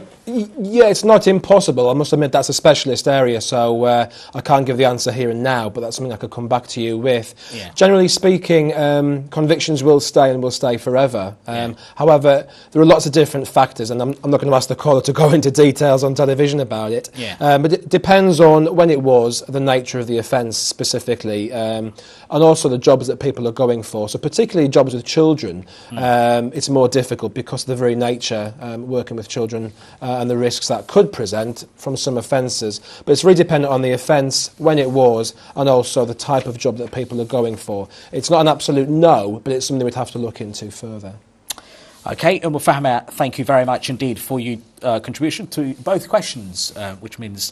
Yeah, it's not impossible. I must admit that's a specialist area, so I can't give the answer here and now, but that's something I could come back to you with. Yeah. Generally speaking, convictions will stay and will stay forever. However, there are lots of different factors, and I'm not going to ask the caller to go into details on television about it. Yeah. But it depends on when it was, the nature of the offence specifically, and also the jobs that people are going for. So particularly jobs with children, it's more difficult because of the very nature working with children and the risks that could present from some offences. But it's really dependent on the offence, when it was, and also the type of job that people are going for. It's not an absolute no, but it's something we'd have to look into further. Okay, Fahma, thank you very much indeed for your contribution to both questions, which means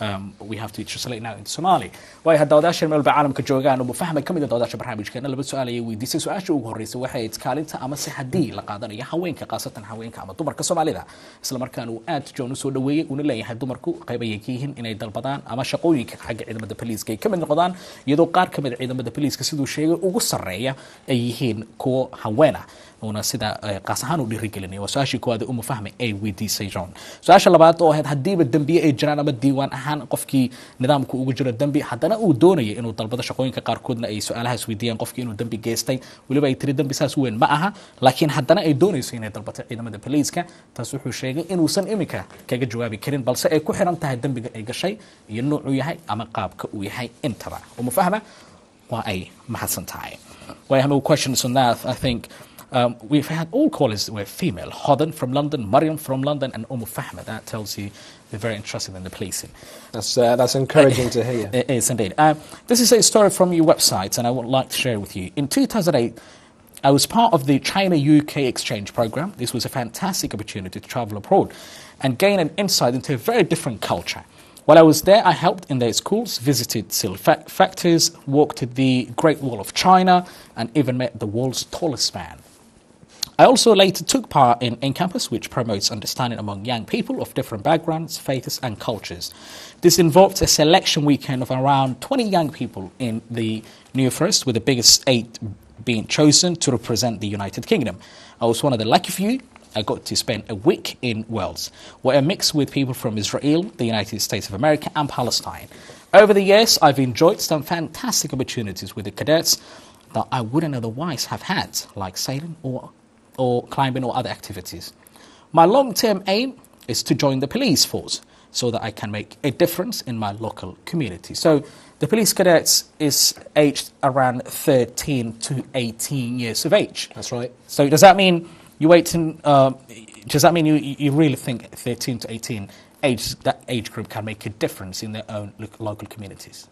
we have to translate now into Somali. way hadawdaasha meel caalamka joogaan oo fahmay kamid ah dawdaasha barnaamijkeena laba su'aal ay weydiisay su'aasha ugu horeysay waxay ahayd kaalinta ama si hadii la qaadanayo haweenka qaasatan haweenka ama dumarka Soomaalida isla markaana uu aad joon soo dhaweeyay una leeyahay dumarku qayb ay yihiin inay dalbadaan ama shaqooyinka xagga ciidamada booliiska ay kamid noqdaan iyadoo qaar kamid ah ciidamada booliiska sidoo sheegay ugu sareeya ay yihiin kuwa haweena una sida qaas ahaan u dhirigelinay waa su'aashii koowaad oo fahmay ay weydiisay John su'aasha labaad oo ahayd hadiiba dambiye ay jiraan ama diiwaan ahaan qofkii nidaamku ugu jiro dambi hadana uu doonayo inuu dalbado shaqooyinka qaar koodna ay su'aalahaas weydiiyaan qofkii inuu dambi geystay waliba ay tiri dambi saas weyn ma aha laakiin hadana ay doonayso inay dalbato ciidamada booliiska taas wuxuu sheegay inuu san imika kaga jawaabi karin balse ay ku xiran tahay dambiga ay gashay iyo noocu yahay ama qaabka uu yahay intaba oo fahma waa ay mahadsan tahay way have questions on that I think we've had all callers were female. Hodan from London, Mariam from London, and Fahma. That tells you they're very interested in the policing. That's encouraging to hear. It is indeed. This is a story from your website, and I would like to share with you. In 2008, I was part of the China-UK exchange program. This was a fantastic opportunity to travel abroad and gain an insight into a very different culture. While I was there, I helped in their schools, visited steel factories, walked to the Great Wall of China, and even met the world's tallest man. I also later took part in Campus, which promotes understanding among young people of different backgrounds, faiths and cultures. This involved a selection weekend of around 20 young people in the New Forest, with the biggest 8 being chosen to represent the United Kingdom. I was one of the lucky few. I got to spend a week in Wales, where I mixed with people from Israel, the United States of America and Palestine. Over the years, I've enjoyed some fantastic opportunities with the cadets that I wouldn't otherwise have had, like sailing or climbing or other activities. My long-term aim is to join the police force so that I can make a difference in my local community. So the police cadets is aged around 13 to 18 years of age. That's right. So does that mean you does that mean you really think 13 to 18 that age group can make a difference in their own local communities?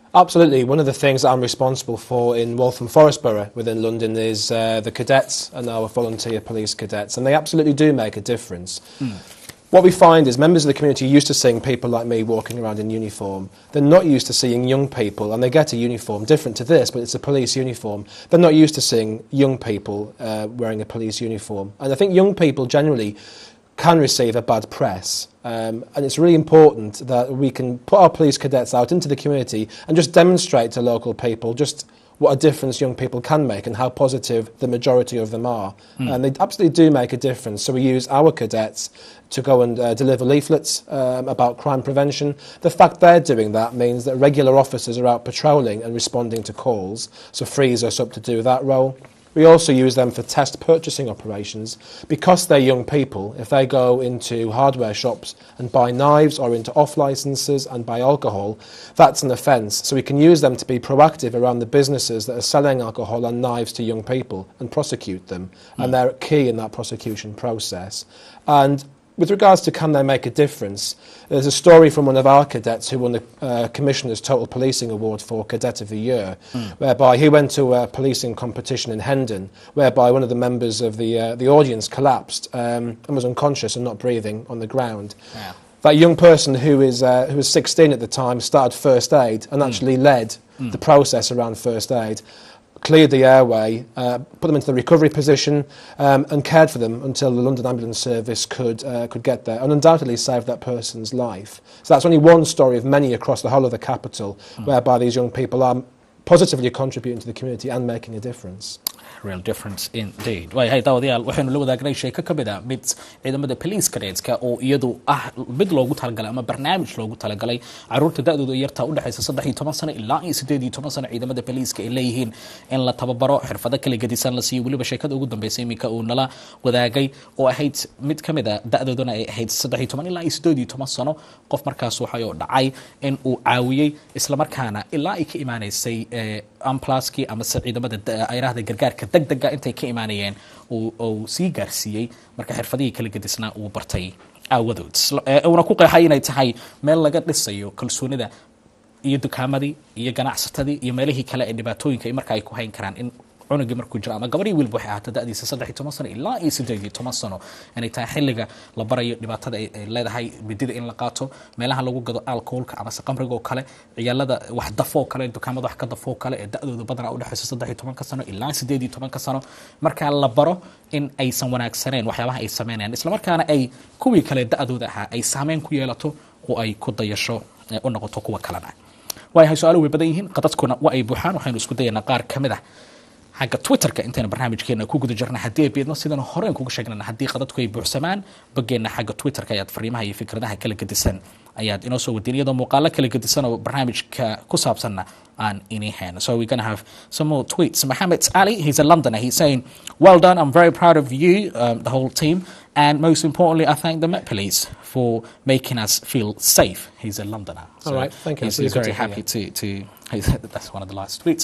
Absolutely. One of the things that I'm responsible for in Waltham Forest Borough within London is the cadets and our volunteer police cadets, and they absolutely do make a difference. What we find is members of the community are used to seeing people like me walking around in uniform. They're not used to seeing young people, and they get a uniform different to this, but it's a police uniform. They're not used to seeing young people wearing a police uniform. And I think young people generally can receive a bad press. And it's really important that we can put our police cadets out into the community and just demonstrate to local people just what a difference young people can make and how positive the majority of them are. And they absolutely do make a difference. So we use our cadets to go and deliver leaflets about crime prevention. The fact they're doing that means that regular officers are out patrolling and responding to calls, so frees us up to do that role. We also use them for test purchasing operations. Because they're young people, if they go into hardware shops and buy knives or into off-licences and buy alcohol, that's an offence. So we can use them to be proactive around the businesses that are selling alcohol and knives to young people and prosecute them. And they're key in that prosecution process. And with regards to can they make a difference, there's a story from one of our cadets who won the Commissioner's Total Policing Award for Cadet of the Year, whereby he went to a policing competition in Hendon, whereby one of the members of the audience collapsed and was unconscious and not breathing on the ground. Wow. That young person who was 16 at the time started first aid and actually led the process around first aid. Cleared the airway, put them into the recovery position and cared for them until the London Ambulance Service could get there and undoubtedly saved that person's life. So that's only one story of many across the whole of the capital whereby these young people are positively contributing to the community and making a difference. Real difference indeed. Way daawadayaal waxaynu la wadaagnay sheeko ka mid ah mid ciidamada police cadetska oo iyadu mid loogu talagalay ama barnaamij loogu talagalay caruurta da'doodu yarta u dhaxaysa 13 sano ilaa 18 sano ciidamada police-ka ay leeyihiin in la tababaro xirfado kala gedisan la siiyo waliba sheekada ugu dambeysay imika uu nala wadaagay oo ahayd mid ka mid ah da'dooduna ay ahayd 13 ilaa 18 sano qof markaas waxa uu dhacay in uu caawiyay isla markaana ilaa ay ka imaanaysay amplaski ama ciidamada ayraahda gargaarka degdega intay ka imaanayeen oo sii gaarsiiyay marka xirfadihii kala gedisna uu bartay aawadood una ku qeexay inay tahay meel laga dhisayo kalsoonida iyo dukaamadii iyo ganacsatadii iyo meelihii kale ee dhibaatooyinka marka ay ku hayn karaan in cunugii markuu jiro ama gabadhii wiilba waxay ahaatay da'diisa 13 sano ilaa 18 sano inay tahay xilliga la barayo dhibaatada ay leedahay midida in la qaato meelaha lagu gado alcoholka ama qamriga oo kale ciyaalada wax dafo kale dukaamada wax ka dafo kale ee da'doodu badan u dhaxayso 13 sano ilaa 18 sano marka la baro in aysan wanaagsaneen waxyaabaha ay sameeyaan isla markaana ay kuwii kale da'dooda ahaa ay saameyn ku yeelato oo ay ku dayasho u noqoto kuwa kalena way su'aalo way badan yihiin qadadkuna waa ay buuxaan waxaynu isku dayanaa qaar kamid ah حق تويتر كأنتنا برنامج كنا كوجو جرنا حديه بيدنا سيدنا هورين كوجو شغلنا حدي قدرت كوي بوحسمان بقينا حق تويتر كياد فريمها هي فكرتها كلا قدسن أياد إنه سو الدنيا ده مقالة كلا قدسن وبرنامج كساب سنة عن إني هان. So we're gonna have some more tweets. Mohammed Ali, he's a Londoner. He's saying, "Well done. I'm very proud of you, the whole team, and most importantly, I thank the Met Police for making us feel safe." He's a Londoner. So all right, thank you. He's very happy to. That's one of the last tweets.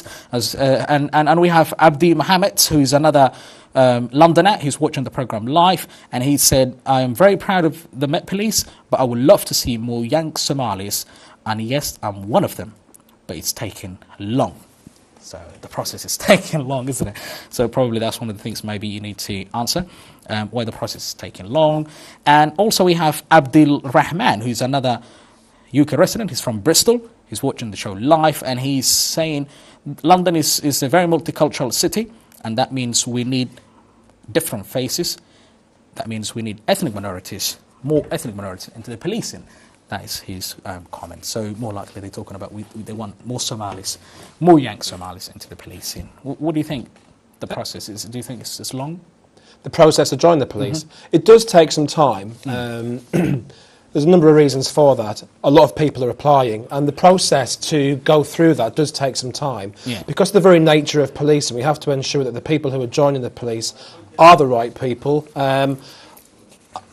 And we have Abdi Mohammed, who's another Londoner. He's watching the program live, and he said, "I am very proud of the Met Police, but I would love to see more young Somalis. And yes, I'm one of them, but it's taking long." So the process is taking long, isn't it? So probably that's one of the things maybe you need to answer, why the process is taking long. And also we have Abdul Rahman, who's another UK resident. He's from Bristol. He's watching the show live, and he's saying London is a very multicultural city, and that means we need different faces. That means we need more ethnic minorities into the policing. That is his comment. So more likely they're talking about they want more Somalis, more young Somalis into the policing. What do you think the process is? Do you think it's long? The process to join the police? It does take some time. There's a number of reasons for that. A lot of people are applying, and the process to go through that does take some time. Yeah. Because of the very nature of policing, we have to ensure that the people who are joining the police are the right people.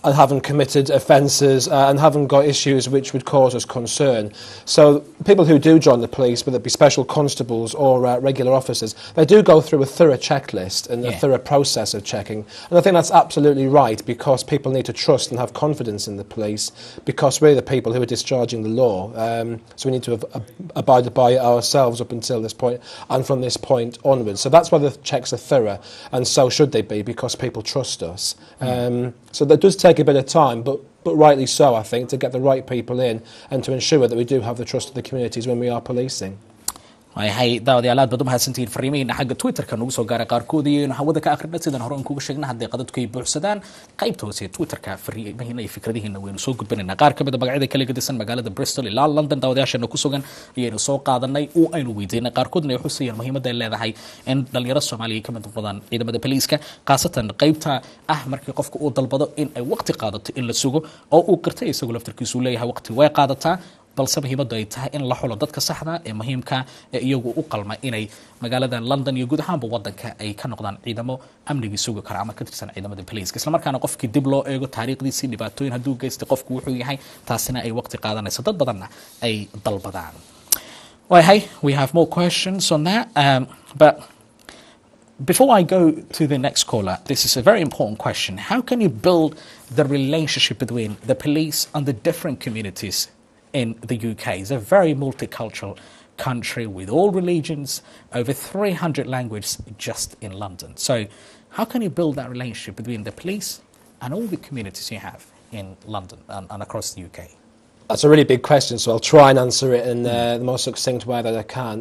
and haven't committed offences and haven't got issues which would cause us concern. So people who do join the police, whether it be special constables or regular officers, they do go through a thorough checklist and a thorough process of checking. And I think that's absolutely right, because people need to trust and have confidence in the police, because we're the people who are discharging the law. So we need to have abided by it ourselves up until this point and from this point onwards. So that's why the checks are thorough, and so should they be, because people trust us. So that does take a bit of time, but rightly so, I think, to get the right people in and to ensure that we do have the trust of the communities when we are policing. hay daawadayaal aad baad u mahadsantihiin fariimihiina xagga Twitterka nagu soo gaaray qaarkood iyo hawada ka akhrinay sidaan hore kuugu sheegnay haddii qadadku ay buuxsadaan qaybta hoose Twitterka fariimihiina iyo fikradihiina waynu soo gudbinaynaa qaar ka mid ah magacyada kala gedisan magaalada Bristol ilaa London daawadayaashana ku sugan ayaynu soo qaadanay oo aynu weydiinay qaarkoodna waxay xusayeen muhiimadda ay leedahay in dhalinyarada Soomaaliyeed ka mid noqdaan ciidamada booliiska qaasatan qaybta markii qofku uu dalbado in ay waqti qaadato in la sugo oo uu qirtay isagoo laftarkiisu leeyahay waqti way qaadataa balse muhiimaddu ay tahay in la xulo dadka saxda ee muhiimka ee iyagu u qalma inay magaalada London iyo guud ahaanba wadanka ay ka noqdaan ciidamo amniga sugi kara ama ka tirsan ciidamada police isla markaana qofkii dib loo eego taariikhdiisa dhibaatooyin haduu geystay qofku wuxuu yahay taasina ay waqti qaadanayso dad badanna ay dalbadaan. Hey, we have more questions on that, but before I go to the next caller, this is a very important question. How can you build the relationship between the police and the different communities in the UK? It's a very multicultural country with all religions, over 300 languages just in London. So how can you build that relationship between the police and all the communities you have in London and across the UK? That's a really big question, so I'll try and answer it in the most succinct way that I can.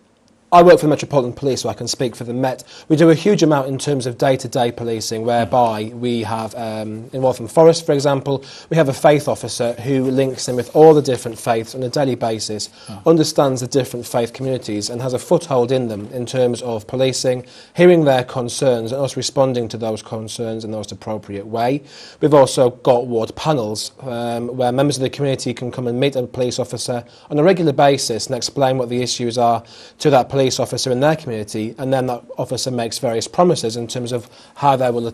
I work for the Metropolitan Police, so I can speak for the Met. We do a huge amount in terms of day-to-day policing, whereby we have, in Waltham Forest, for example, we have a faith officer who links in with all the different faiths on a daily basis, understands the different faith communities and has a foothold in them in terms of policing, hearing their concerns and us responding to those concerns in the most appropriate way. We've also got ward panels where members of the community can come and meet a police officer on a regular basis and explain what the issues are to that police officer in their community, and then that officer makes various promises in terms of how they will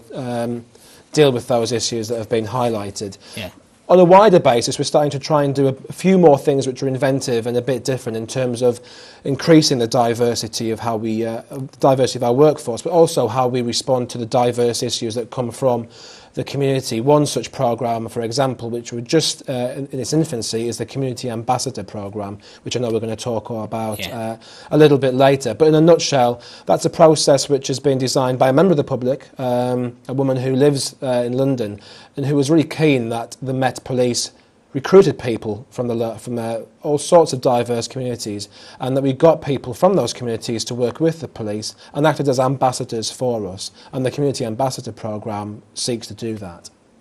deal with those issues that have been highlighted. On a wider basis, we're starting to try and do a few more things which are inventive and a bit different in terms of increasing the diversity of how we diversity of our workforce, but also how we respond to the diverse issues that come from the community. One such programme, for example, which we're just in its infancy, is the Community Ambassador Programme, which I know we're going to talk about a little bit later. But in a nutshell, that's a process which has been designed by a member of the public, a woman who lives in London, and who was really keen that the Met Police recruited people from all sorts of diverse communities, and that we got people from those communities to work with the police and acted as ambassadors for us. And the Community Ambassador Programme seeks to do that.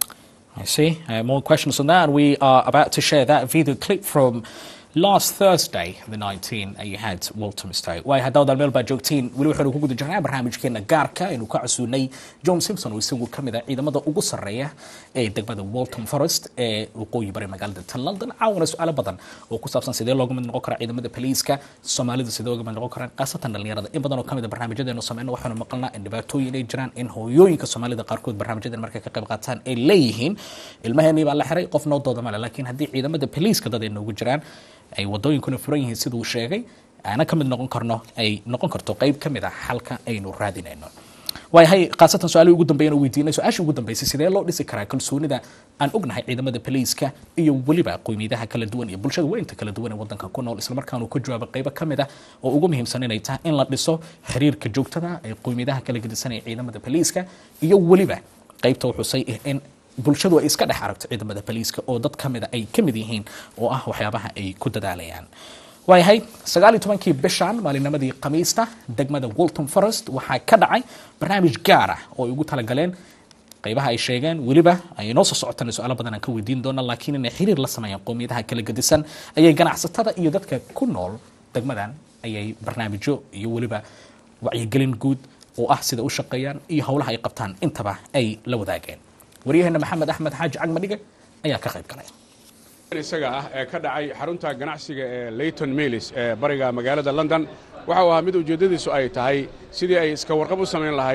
I see. More questions on that, and we are about to share that video clip from last Thursday, the 19th, you had Walthamstow. Way hadawda meel baa joogtiin wali waxaanu ku guda jirnaa barnaamijkeena gaarka inuu ka casuunay John Simpson oo isagu kamid ah ciidamada ugu sareeya ee degmada Waltham Forest ee waqooyi bari magaalada London. Caawina su'aalo badan oo ku saabsan sidee looga mid noqon karo ciidamada poliiska Soomaalida, sidee looga mid noqon karaan qaasatan dhalinyarada. In badan oo kamid ah barnaamijyadeena Soomaaliya waxaanu maqalnaa in dhibaatooyin ay jiraan, in hooyooyinka Soomaalida qaarkood barnaamijyadan markay ka qayb qaataan ay leeyihiin ilmaheeni baa la xiray qof noo dooda male, laakiin haddii ciidamada poliiska dad ay noogu jiraan ay wadooyinkuna furan yihiin siduu sheegay ana ka mid noqon karno ay noqon karto qayb ka mid ah halka aynu raadinayno. Way qaasatan su'aalo ugu dambeeyay weydiinay su'aasha ugu dambeysay sidee loo dhisi karaa kalsoonida aan ognahay ciidamada poliiska iyo waliba qoymidaha kala duwan iyo bulshada weynta kala duwan ee wadanka ku nool, isla markaana uu ka jawaabo qayb ka mid ah oo ugu muhiimsan inay tahay in la dhiso xiriirka joogtada ee qoymidaha kala gedisan ee ciidamada poliiska iyo waliba qaybta wuxuu say in bulshadu ay iska dhex aragto ciidamada poliiska oo dad kamid ah ay kamid yihiin oo ah waxyaabaha ay ku dadaalayaan. Way 19 bishan maalinimadii Khamiista degmada Waltham Forest waxaa ka dhacay barnaamij gaar ah oo ugu tala galeen qaybaha ay sheegeen waliba ay noo soo socotaan su'aalo badan aan ka weydiin doona, laakiin in xiriir la sameeyo qoomiyadaha kala gedisan ayay ganacsatada iyo dadka ku nool degmadan ayay barnaamijyo iyo waliba wacyigelin guud oo ah sida u shaqeeyaan iyo hawlaha ay qabtaan intaba ay la wadaageen. wariyahana Maxamed Axmed Xaaji Cagmadhiga ayaa ka qayb galay. isaga ah ee ka dhacay xarunta ganacsiga ee Leighton Mills ee bariga magaalada London waxa uu ahaa mid ujeedadiisu ay tahay sidii ay iska warqab u sameyn lahaayeen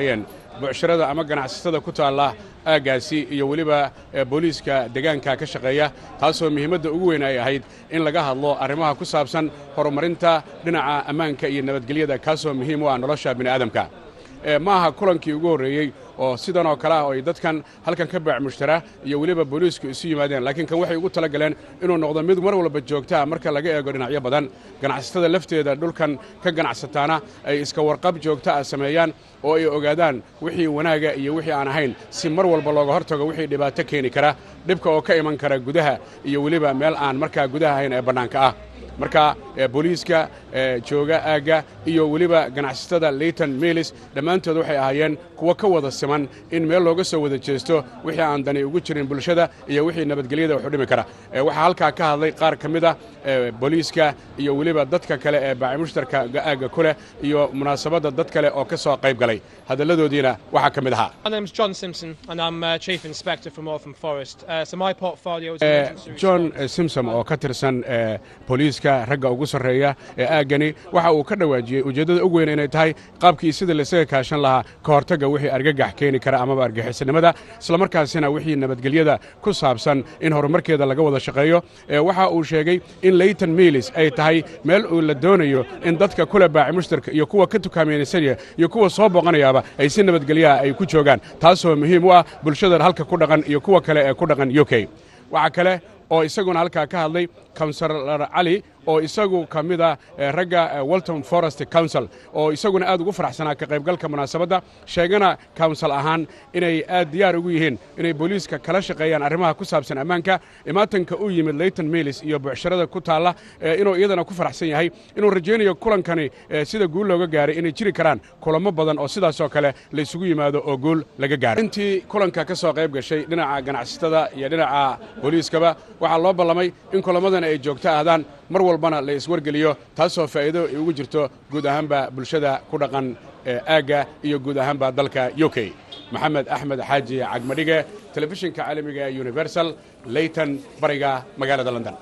buucsharada ama ganacsatada ku taalla aaggaasi iyo weliba booliiska deegaanka ka shaqeeya taasoo muhiimadda ugu weyn ay ahayd in laga hadlo arrimaha ku saabsan horumarinta dhinaca ammaanka iyo nabadgelyada kaasoo muhiim u ah nolosha bini'aadamka ma aha kulankii ugu horreeyey oo sidan oo kale ah oo ay dadkan halkan ka baac mushtara iyo weliba booliisku isu yimaadeen laakiin kan waxay ugu talagaleen inuu noqdo mid mar walba joogtaa marka laga eego dhinacyo badan ganacsatada lafteeda dhulkan ka ganacsataana ay iska warqab joogta ah sameeyaan oo ay ogaadaan wixii wanaaga iyo wixii aan ahayn si mar walba looga hortago wixii dhibaato keeni kara dhibka oo ka iman kara gudaha iyo weliba meel aan markaa gudaha ahayn ee bannaanka ah marka booliiska jooga aagga iyo weliba ganacsatada Leighton Mills dhammaantood waxay ahaayeen kuwa ka wada siman in meel looga soo wada jeesto wixii aan dani ugu jirin bulshada iyo wixii nabadgelyada wax u dhimi kara waxaa halkaa ka hadlay qaar ka mid ah booliiska iyo weliba dadka kale ee baaci mushtarka aagga ku leh iyo munaasabadda dad kale oo ka soo qayb galay hadalladoodiina waxaa ka mid ahaa My name's John Simpson and I'm Chief Inspector for Waltham Forest. So my portfolio is John Simpson oo ka tirsan booliiska ragga ugu sarreeya ee aaggani waxa uu ka dhawaajiyey ujeeddada ugu weyn inay tahay qaabkii sida la isaga kaashan lahaa ka hortagga wixii argagax keeni kara amaba argagixisnimada islamarkaasina wixii nabadgelyada ku saabsan in horumarkeeda laga wada shaqeeyo waxa uu sheegay in Leighton Mills ay tahay meel uu la doonayo in dadka kula baaci mushtarka iyo kuwa ka tukaamaysanaya iyo kuwa soo booqanayaaba ay si nabadgelyaha ay ku joogaan taasoo muhiim u ah bulshada halka ku dhaqan iyo kuwa kale ee ku dhaqan UK waxa kale oo isaguna halkaa ka hadlay Councillor Ali oo isagu ka mid ah ragga Waltham Forest Council oo isaguna aad ugu faraxsanaa ka qaybgalka munaasabadda sheegana council ahaan inay aad diyaar ugu yihiin inay booliiska kala shaqeeyaan arrimaha ku saabsan ammaanka imaatanka u yimid Leighton Mills iyo buucsharada ku taalla inuu iyadana ku faraxsan yahay inuu rajaynayo kulankani sida guul looga gaaray inay jiri karaan kulamo badan oo sidaas oo kale la isugu yimaado oo guul laga gaaro intii kulanka ka soo qayb gashay dhinaca ganacsatada iyo dhinaca booliiskaba waxaa loo ballamay in kulamadan ay joogto ahdaan mar walbana la iswargeliyo taasoo faa'iido ay ugu jirto guud ahaanba bulshada ku dhaqan aagga iyo guud ahaanba dalka UK maxamed axmed xaaji cagmadhige telefishinka caalamiga ee Universal Leighton bariga magaalada London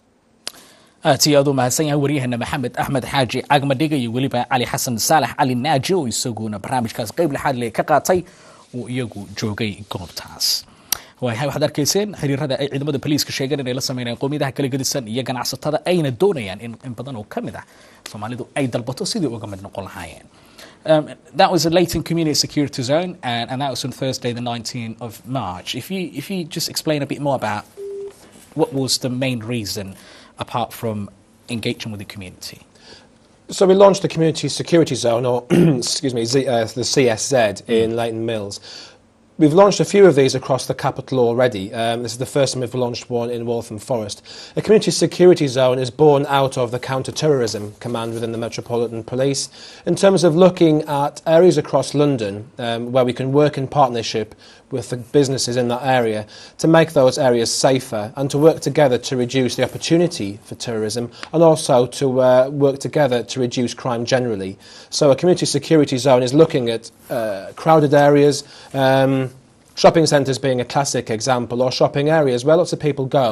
aad iyo aad u mahadsan yahay wariyahana maxamed axmed xaaji cagmadhige iyo weliba cali xasan saalax cali naaji oo isaguna barnaamijkaas qayb lixaad leh ka qaatay oo iyagu joogay goobtaas waxaad arkayseen xiriirada ay ciidamada booliiska sheegeen inay la sameeyeen qowmiyadaha kala gedisan iyo ganacsatada ayna doonayaan in badan oo ka mid ah Soomaalidu ay dalbato sidii uga mid noqon lahaayeen that was a Leighton Community Security Zone and that was on Thursday the 19th of March if you just explain a bit more about what was the main reason apart from engaging with the community. So we launched the Community Security Zone, or excuse me, the CSZ in Leighton Mills. We've launched a few of these across the capital already. This is the first time we've launched one in Waltham Forest. A community security zone is born out of the counter-terrorism command within the Metropolitan Police in terms of looking at areas across London where we can work in partnership with the businesses in that area to make those areas safer and to work together to reduce the opportunity for terrorism and also to work together to reduce crime generally. So a community security zone is looking at crowded areas, shopping centres being a classic example, or shopping areas where lots of people go.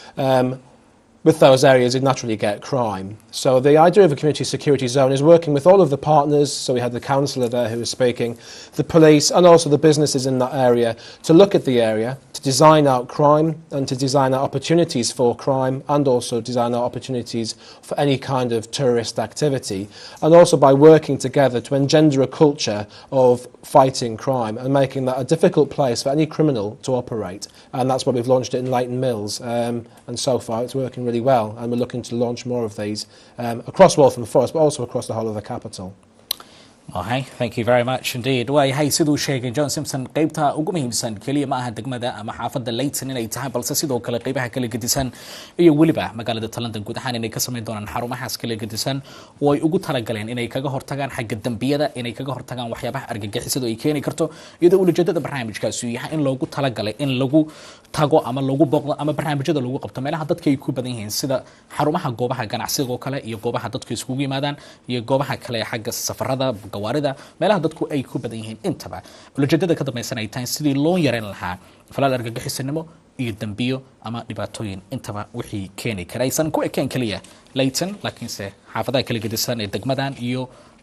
With those areas, you naturally get crime. So the idea of a community security zone is working with all of the partners, so we had the councillor there who was speaking, the police and also the businesses in that area to look at the area, to design out crime and to design out opportunities for crime and also design out opportunities for any kind of terrorist activity. And also by working together to engender a culture of fighting crime and making that a difficult place for any criminal to operate. And that's why we've launched it in Leighton Mills. And so far it's working really well, and we're looking to launch more of these across Waltham Forest, but also across the whole of the capital. Okay, thank you very much indeed. Way siduu sheegay John Simpson qaybta ugu muhiimsan kaliya ma aha degmada ama xaafadda Leighton inay tahay balse sidoo kale qaybaha kala gedisan iyo waliba magaalada London guud ahaan inay ka sameyn doonaan xarumahaas kala gedisan oo ay ugu talagaleen inay kaga hortagaan xagga dambiyada inay kaga hortagaan waxyaabaha argagixisada ay keeni karto iyadoo ujeedada barnaamijkaasi yahay in loogu talagalay in lagu tago ama lagu booqdo ama barnaamijyada lagu qabto meelaha dadka ay ku badan yihiin sida xarumaha goobaha ganacsiga oo kale iyo goobaha dadku isugu yimaadaan iyo goobaha kale xagga safarada gawaarida meelaha dadku ay ku badan yihiin intaba ujeedada ka dambaysan ay tahay sidii loo yareyn lahaa falal argagixisanimo iyo dambiyo ama dhibaatooyin intaba wixii keeni kara aysan ku ekeen kaliya Leighton laakiinse xaafadaha kala gedisan ee degmadan iyo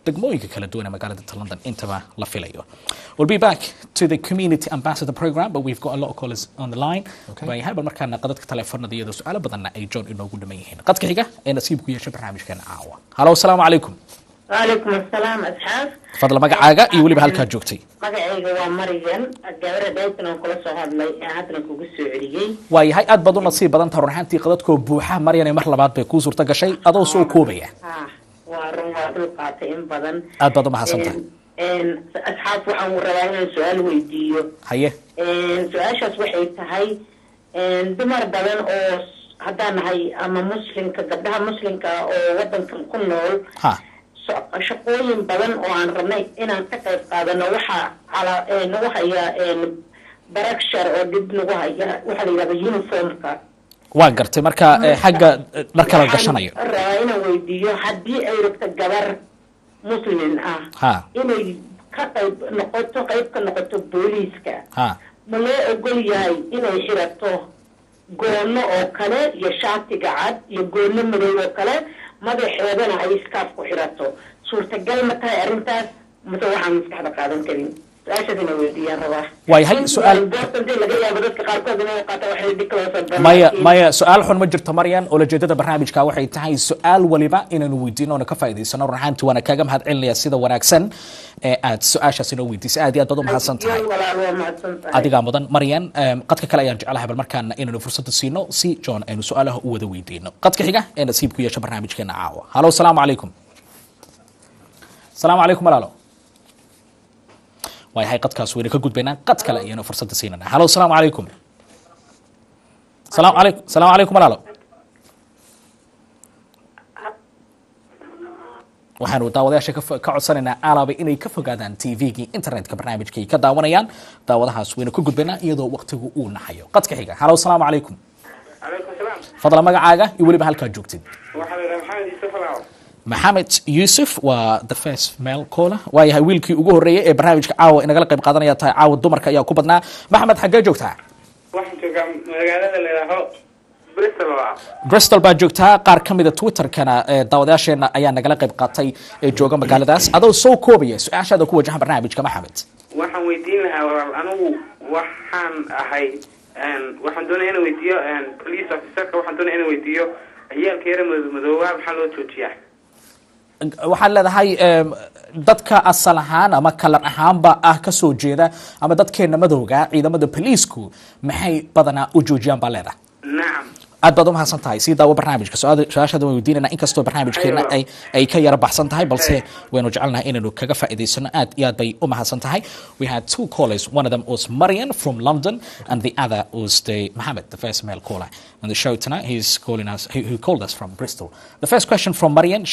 degmooyinka kala duwan ee magaalada London intaba la filayo. We'll be back to the community ambassador program, but we've got a lot of callers on the line. Way haba markaana qadadka telefoonada iyada su'aalo badanna ay John inoogu dhaman yihiin. Qadka xiga ee nasiibku yeeshay barnaamijkan caawa. Hello, assalamu alaykum. وعليكم السلام أصحاب. Fadlan magacaaga iyo waliba halka joogtay. magacayga waa Maryan gabar daytana kula soo hadlay hadna kugu soo celiyay. Waayahay aad baad u nasiib badan tahay ruuxantii qadadkoo buuxa Maryan ee mar labaad bay ku suurta gashay adoo soo koobaya. waa run waa dul qaatay in badan. aad baad u mahadsantahay. أصحاب waxaan rabaa inaan su'aal weydiiyo. haye. su'aashaas waxay tahay dumar badan oo haddaan nahay ama muslimka gabdhaha muslimka oo wadankan ku nool. shaqooyin badan oo aan rabnay inaan ka qayb qaadano waxa nagu haya barakshar oo dib nagu haya waxa la yidhahda uniformka. waa gartay marka xagga dharka la gashanayo. rabaa inaan weydiiyo haddii ay rabto gabar muslim inay ka qayb ka noqoto booliiska. ma loo ogol yahay inay xirato goono oo kale iyo shaatiga cad iyo goono madow oo kale madaxeedana ay iskaaf ku xirato suurtagal ma tahay arrintaas mase waxaan maskaxda qaadan karin su-aashaasina weydiiyaan rabaa. waayahay su'aal laga yaabo dadka qaarkood inay qaata waxay dhikala maya su'aal xun ma jirto Maryan oo ujeedada barnaamijka waxay tahay su'aal waliba inaanu weydiino oo ka faa'iideysano ruuxantii waana kaaga mahad celinaya sida wanaagsan ee aad su'aashaas inoo weydiisay aad iyo aad baad u mahadsan tahay. adiga mudan Maryan qadka kale ayaan jecelahay bal markaana inaanu fursad siino si John aynu su'aalaha u wada weydiino. qadka xiga ee nasiibku yeesha barnaamijkeena caawa. Hello, assalamu alaykum. السلام عليكم ولاalo waayahay qadkaas weyna ka gudbaynaa qad kale ayaynu fursadda siinanaa. halo asalaamu calaykum. salaamu calaykum walaalo. waxaanu daawadayaasha ka codsanaynaa alaaba inay ka fogaadaan tvgii internetka barnaamijkay ka daawanayaan. daawadahaas waynu ka gudbaynaa iyadoo waqtigu uu naxayo. qadka xiga. halo asalaamu calaykum. fadlan magacaaga iyo weliba halkaa joogtid. maxamed yuusuf waa the first male caller. waayahay wiilkii ugu horreeyay ee barnaamijka caawa inagala qayb qaadanaya tahay caawa dumarka ayaa ku badnaa. maxamed xaggee joogtaa? waxaan joogaa magaalada la yidhaaho bristol baa joogtaa. qaar ka mida twitterkana daawadayaasheena ayaa nagala qayb qaatay ee jooga magaaladaas. adoo soo koobaya su-aashaada ku wajahan barnaamijka maxamed. waxaan weydiin lahaa walaal anigu waxaan ahay waxaan doonaya inaan weydiiyo police officerka waxaan doonaya inaan weydiiyo ciyaalka yara madoobaha maxaa loo joojiyaa? waxaad leedahay dadka asal ahaan ama kalar ahaanba ah ka soo jeeda ama dadkeena madowga ciidamada poliisku maxay badanaa u joojiyaan baa leedahay. nacam. aad baad u mahadsan tahay. sii daawo barnaamijka su-aashaada waan weydiinayna inkastoo barnaamijkeena ay ka yara baxsan tahay balse waynu jecelnahay inaynu kaga faa'iidaysano. aad iyo aad bay u mahadsan tahay. We had two callers. One of them was Marian from London and the other was Mohammed, the first male caller on the show tonight. He's calling us, who called us from Bristol. The first question from Marian,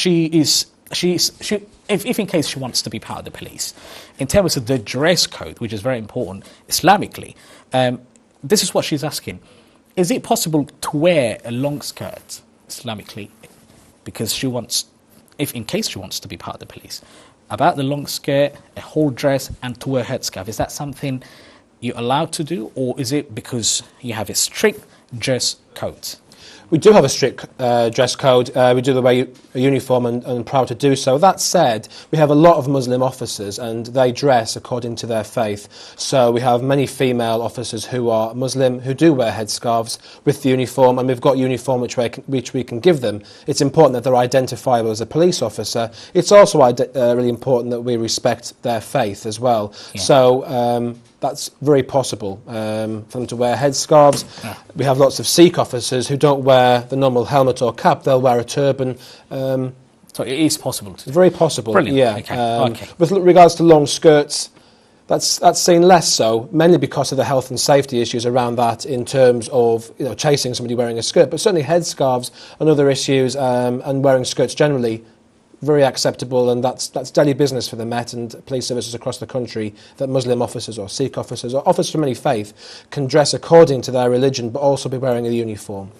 if in case she wants to be part of the police, in terms of the dress code, which is very important Islamically, this is what she's asking. Is it possible to wear a long skirt Islamically? Because she wants, if in case she wants to be part of the police, about the long skirt, a whole dress, and to wear a headscarf. Is that something you're allowed to do, or is it because you have a strict dress code? We do have a strict dress code. We do wear a uniform and proud to do so. That said, we have a lot of Muslim officers and they dress according to their faith. So we have many female officers who are Muslim who do wear headscarves with the uniform, and we've got uniform which we can give them. It's important that they're identifiable as a police officer. It's also really important that we respect their faith as well. Yeah. So that's very possible for them to wear headscarves. Yeah. We have lots of Sikh officers who don't wear the normal helmet or cap. They'll wear a turban. So it is possible. It's very possible. Brilliant. Yeah. Okay. With regards to long skirts, that's seen less so, mainly because of the health and safety issues around that in terms of chasing somebody wearing a skirt. But certainly headscarves and other issues and wearing skirts generally very acceptable, and that's daily business for the Met and police services across the country, that Muslim officers or Sikh officers or officers from any faith can dress according to their religion but also be wearing a uniform.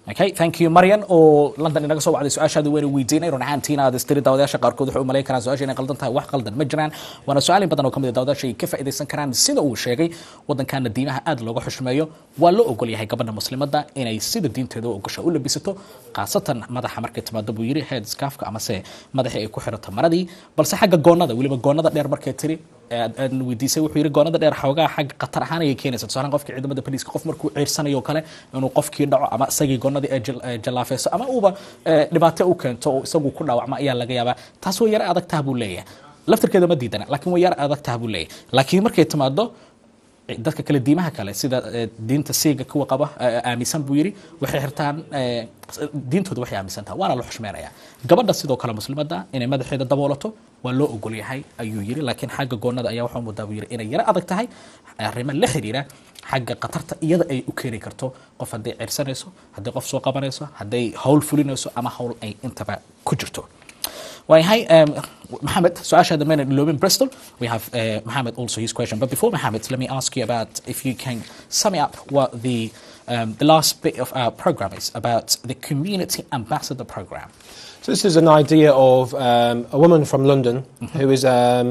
Okay, thank you Marian oo London inaga soo wacday su'aashaada weyn weydiinay run ahaantiina aad istiri daawadayaasha qaarkood wuxuu u maleyn karaa su'aasha inay qaldan tahay wax qaldan ma jiraan waana su'aal badan oo kamid ah daawadayaasha ay ka faa'iideysan karaan sida uu sheegay wadankan diimaha aad looga xushmeeyo waa loo ogol yahay gabadha muslimadda inay sida diinteeda u ogasho u labisato qaasatan madaxa markay timaado buu yiri head scarf-ka ama se madaxii ay ku xirato maradii balse xagga goonada waliba goonada dheer markay tiri aad weydiisay wuxuu yiri goonada dheer xoogaa xag qatar ahaan ay keenayso tusaale qofkii ciidamada booliiska qof markuu ciirsanayo kale inuu qofkii dhaco ama isagii goonadii ay jalaafayso ama uuba dhibaato u keento oo isagu ku dhaawacma ayaa laga yaabaa taas way yar adag tahay buu leeyahay laftirkeeda ma diidana laakiin way yar adag tahay buu leeyahay laakiin markay timaado dadka kale diimaha kale sida diinta siiga kuwa qaba aaminsan buu yiri waxay xirtaan diintooda waxay aaminsan tahay waana la xushmeynaya gabadha sidoo kale muslimadda inay madaxeeda daboolato waa loo ogol yahay ayuu yiri laakiin xagga goonada ayaa wuxuu mudaa buu yiri inay yar adag tahay arrimo la xiriira xagga qatarta iyada ay u keeni karto qof haday cirsanayso haday qof soo qabanayso haday hawl fulinayso ama hawl ay intaba ku jirto Hi, Mohammed, so Asha the men at Lubin Bristol. We have Mohammed also his question. But before Mohammed, let me ask you about if you can sum up what the last bit of our program is about the Community Ambassador Program. So this is an idea of a woman from London who is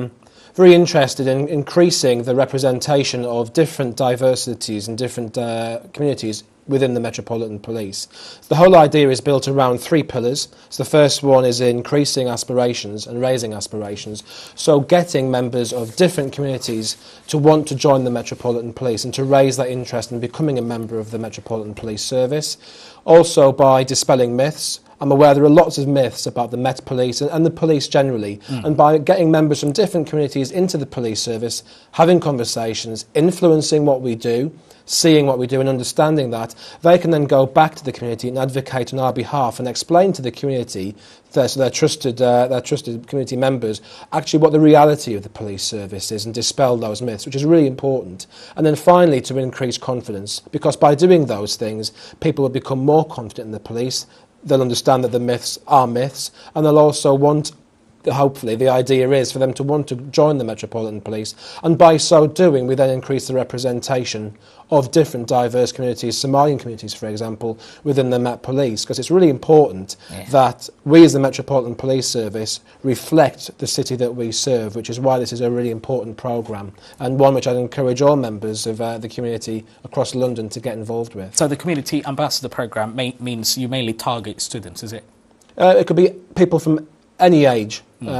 very interested in increasing the representation of different diversities and different communities within the Metropolitan Police. The whole idea is built around 3 pillars. So the first one is increasing aspirations and raising aspirations. So getting members of different communities to want to join the Metropolitan Police and to raise that interest in becoming a member of the Metropolitan Police Service. Also by dispelling myths. I'm aware there are lots of myths about the Met Police and the police generally. And by getting members from different communities into the police service, having conversations, influencing what we do, seeing what we do and understanding that, they can then go back to the community and advocate on our behalf and explain to the community, their trusted community members, actually what the reality of the police service is and dispel those myths, which is really important. And then finally to increase confidence, because by doing those things, people will become more confident in the police, they'll understand that the myths are myths, and they'll also want, hopefully, the idea is for them to want to join the Metropolitan Police. And by so doing, we then increase the representation of different diverse communities, Somalian communities, for example, within the Met Police, because it's really important that we as the Metropolitan Police Service reflect the city that we serve, which is why this is a really important programme, and one which I'd encourage all members of the community across London to get involved with. So the Community Ambassador Programme means you mainly target students, is it? It could be people from any age.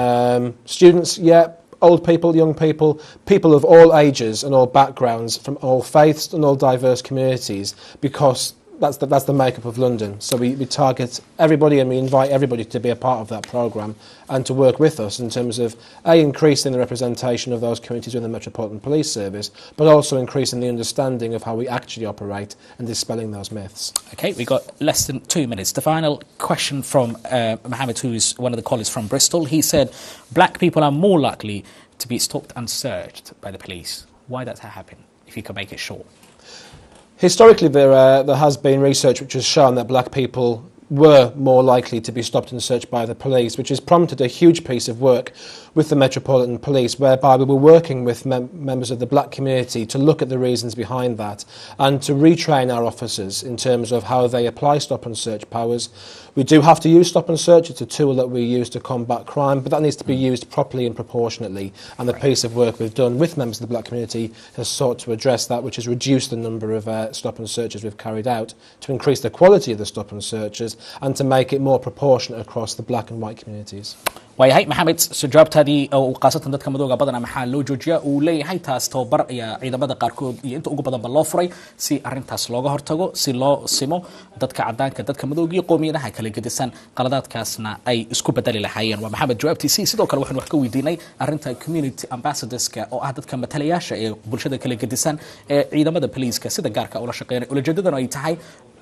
Students, old people, young people, people of all ages and all backgrounds, from all faiths and all diverse communities, because that's the makeup of London. So we target everybody and we invite everybody to be a part of that programme and to work with us in terms of increasing the representation of those communities within the Metropolitan Police Service, but also increasing the understanding of how we actually operate and dispelling those myths. Okay, we've got less than 2 minutes. The final question from Mohammed, who is one of the callers from Bristol. He said, black people are more likely to be stopped and searched by the police. Why does that happen, if you can make it short? Historically, there has been research which has shown that black people were more likely to be stopped and searched by the police, which has prompted a huge piece of work with the Metropolitan Police, whereby we were working with members of the black community to look at the reasons behind that and to retrain our officers in terms of how they apply stop and search powers. We do have to use stop and search. It's a tool that we use to combat crime, but that needs to be used properly and proportionately. And the piece of work we've done with members of the black community has sought to address that, which has reduced the number of stop and searches we've carried out, to increase the quality of the stop and searches, and to make it more proportionate across the black and white communities. waayahay maxamed sujaabtaadii oo qaasatan dadka madowga badana maxaa loo joojiyaa uu leeyahay taas tababar ayaa ciidamada qaarkood iyo inta ugu badanba loo furay si arintaas looga hortago si loo simo dadka cadaanka dadka madowga iyo qoomiyadaha kala gedisan qaladaadkaasna ay isku bedeli lahaayeen waa maxamed jawaabtiisii sidoo kale waxaan wax ka weydiinay arinta community ambassadorska oo ah dadka matalayaasha ee bulshada kala gedisan ee ciidamada poliiska sida gaarka ula shaqeynaya ulajeedadana ay tahay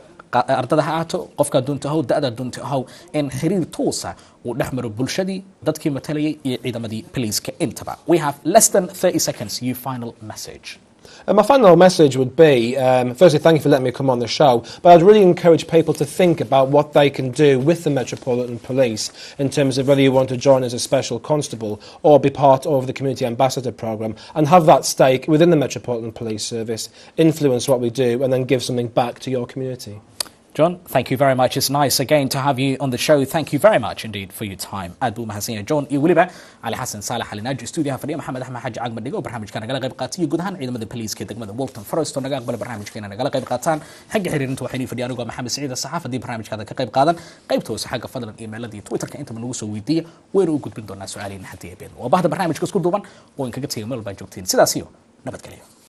ardada ha ahaato qofka doonta how da'da doonta how in xiriir toosa uu dhexmaro bulshadii dadkii matalayay iyo ciidamadii poliiska intaba. We have less than 30 seconds. Your final message. My final message would be, firstly, thank you for letting me come on the show, but I'd really encourage people to think about what they can do with the Metropolitan Police in terms of whether you want to join as a special constable or be part of the Community Ambassador Programme and have that stake within the Metropolitan Police Service, influence what we do and then give something back to your community. John, thank you very much. It's nice again to have you on the show. Thank you very much indeed for your time. aad buu mahadsan yahay John iyo waliba Ali Xasan Saalax Alinaaji stuudiyaha fadhiya Maxamed Axmed Xaaji Cagmar dhigo barnaamijka nagala qayb qaatay guud ahaan ciidamada police ee degmada Walton Forest oo naga aqbal barnaamijkeena nagala qayb qaataan xagga xiriirinta waxay fadhiyaan anigu Maxamed Saciid saxaafadii barnaamijka ka qayb qaadan qaybtoos xagga fadlan emailada Twitterka inta nagu soo weydiiya weyn u gudbin doonaa su'aalihiin hadii ay been waa bahda barnaamijka isku duuban oo in kaga tagay meel baa joogtiin sidaas iyo nabadgelyo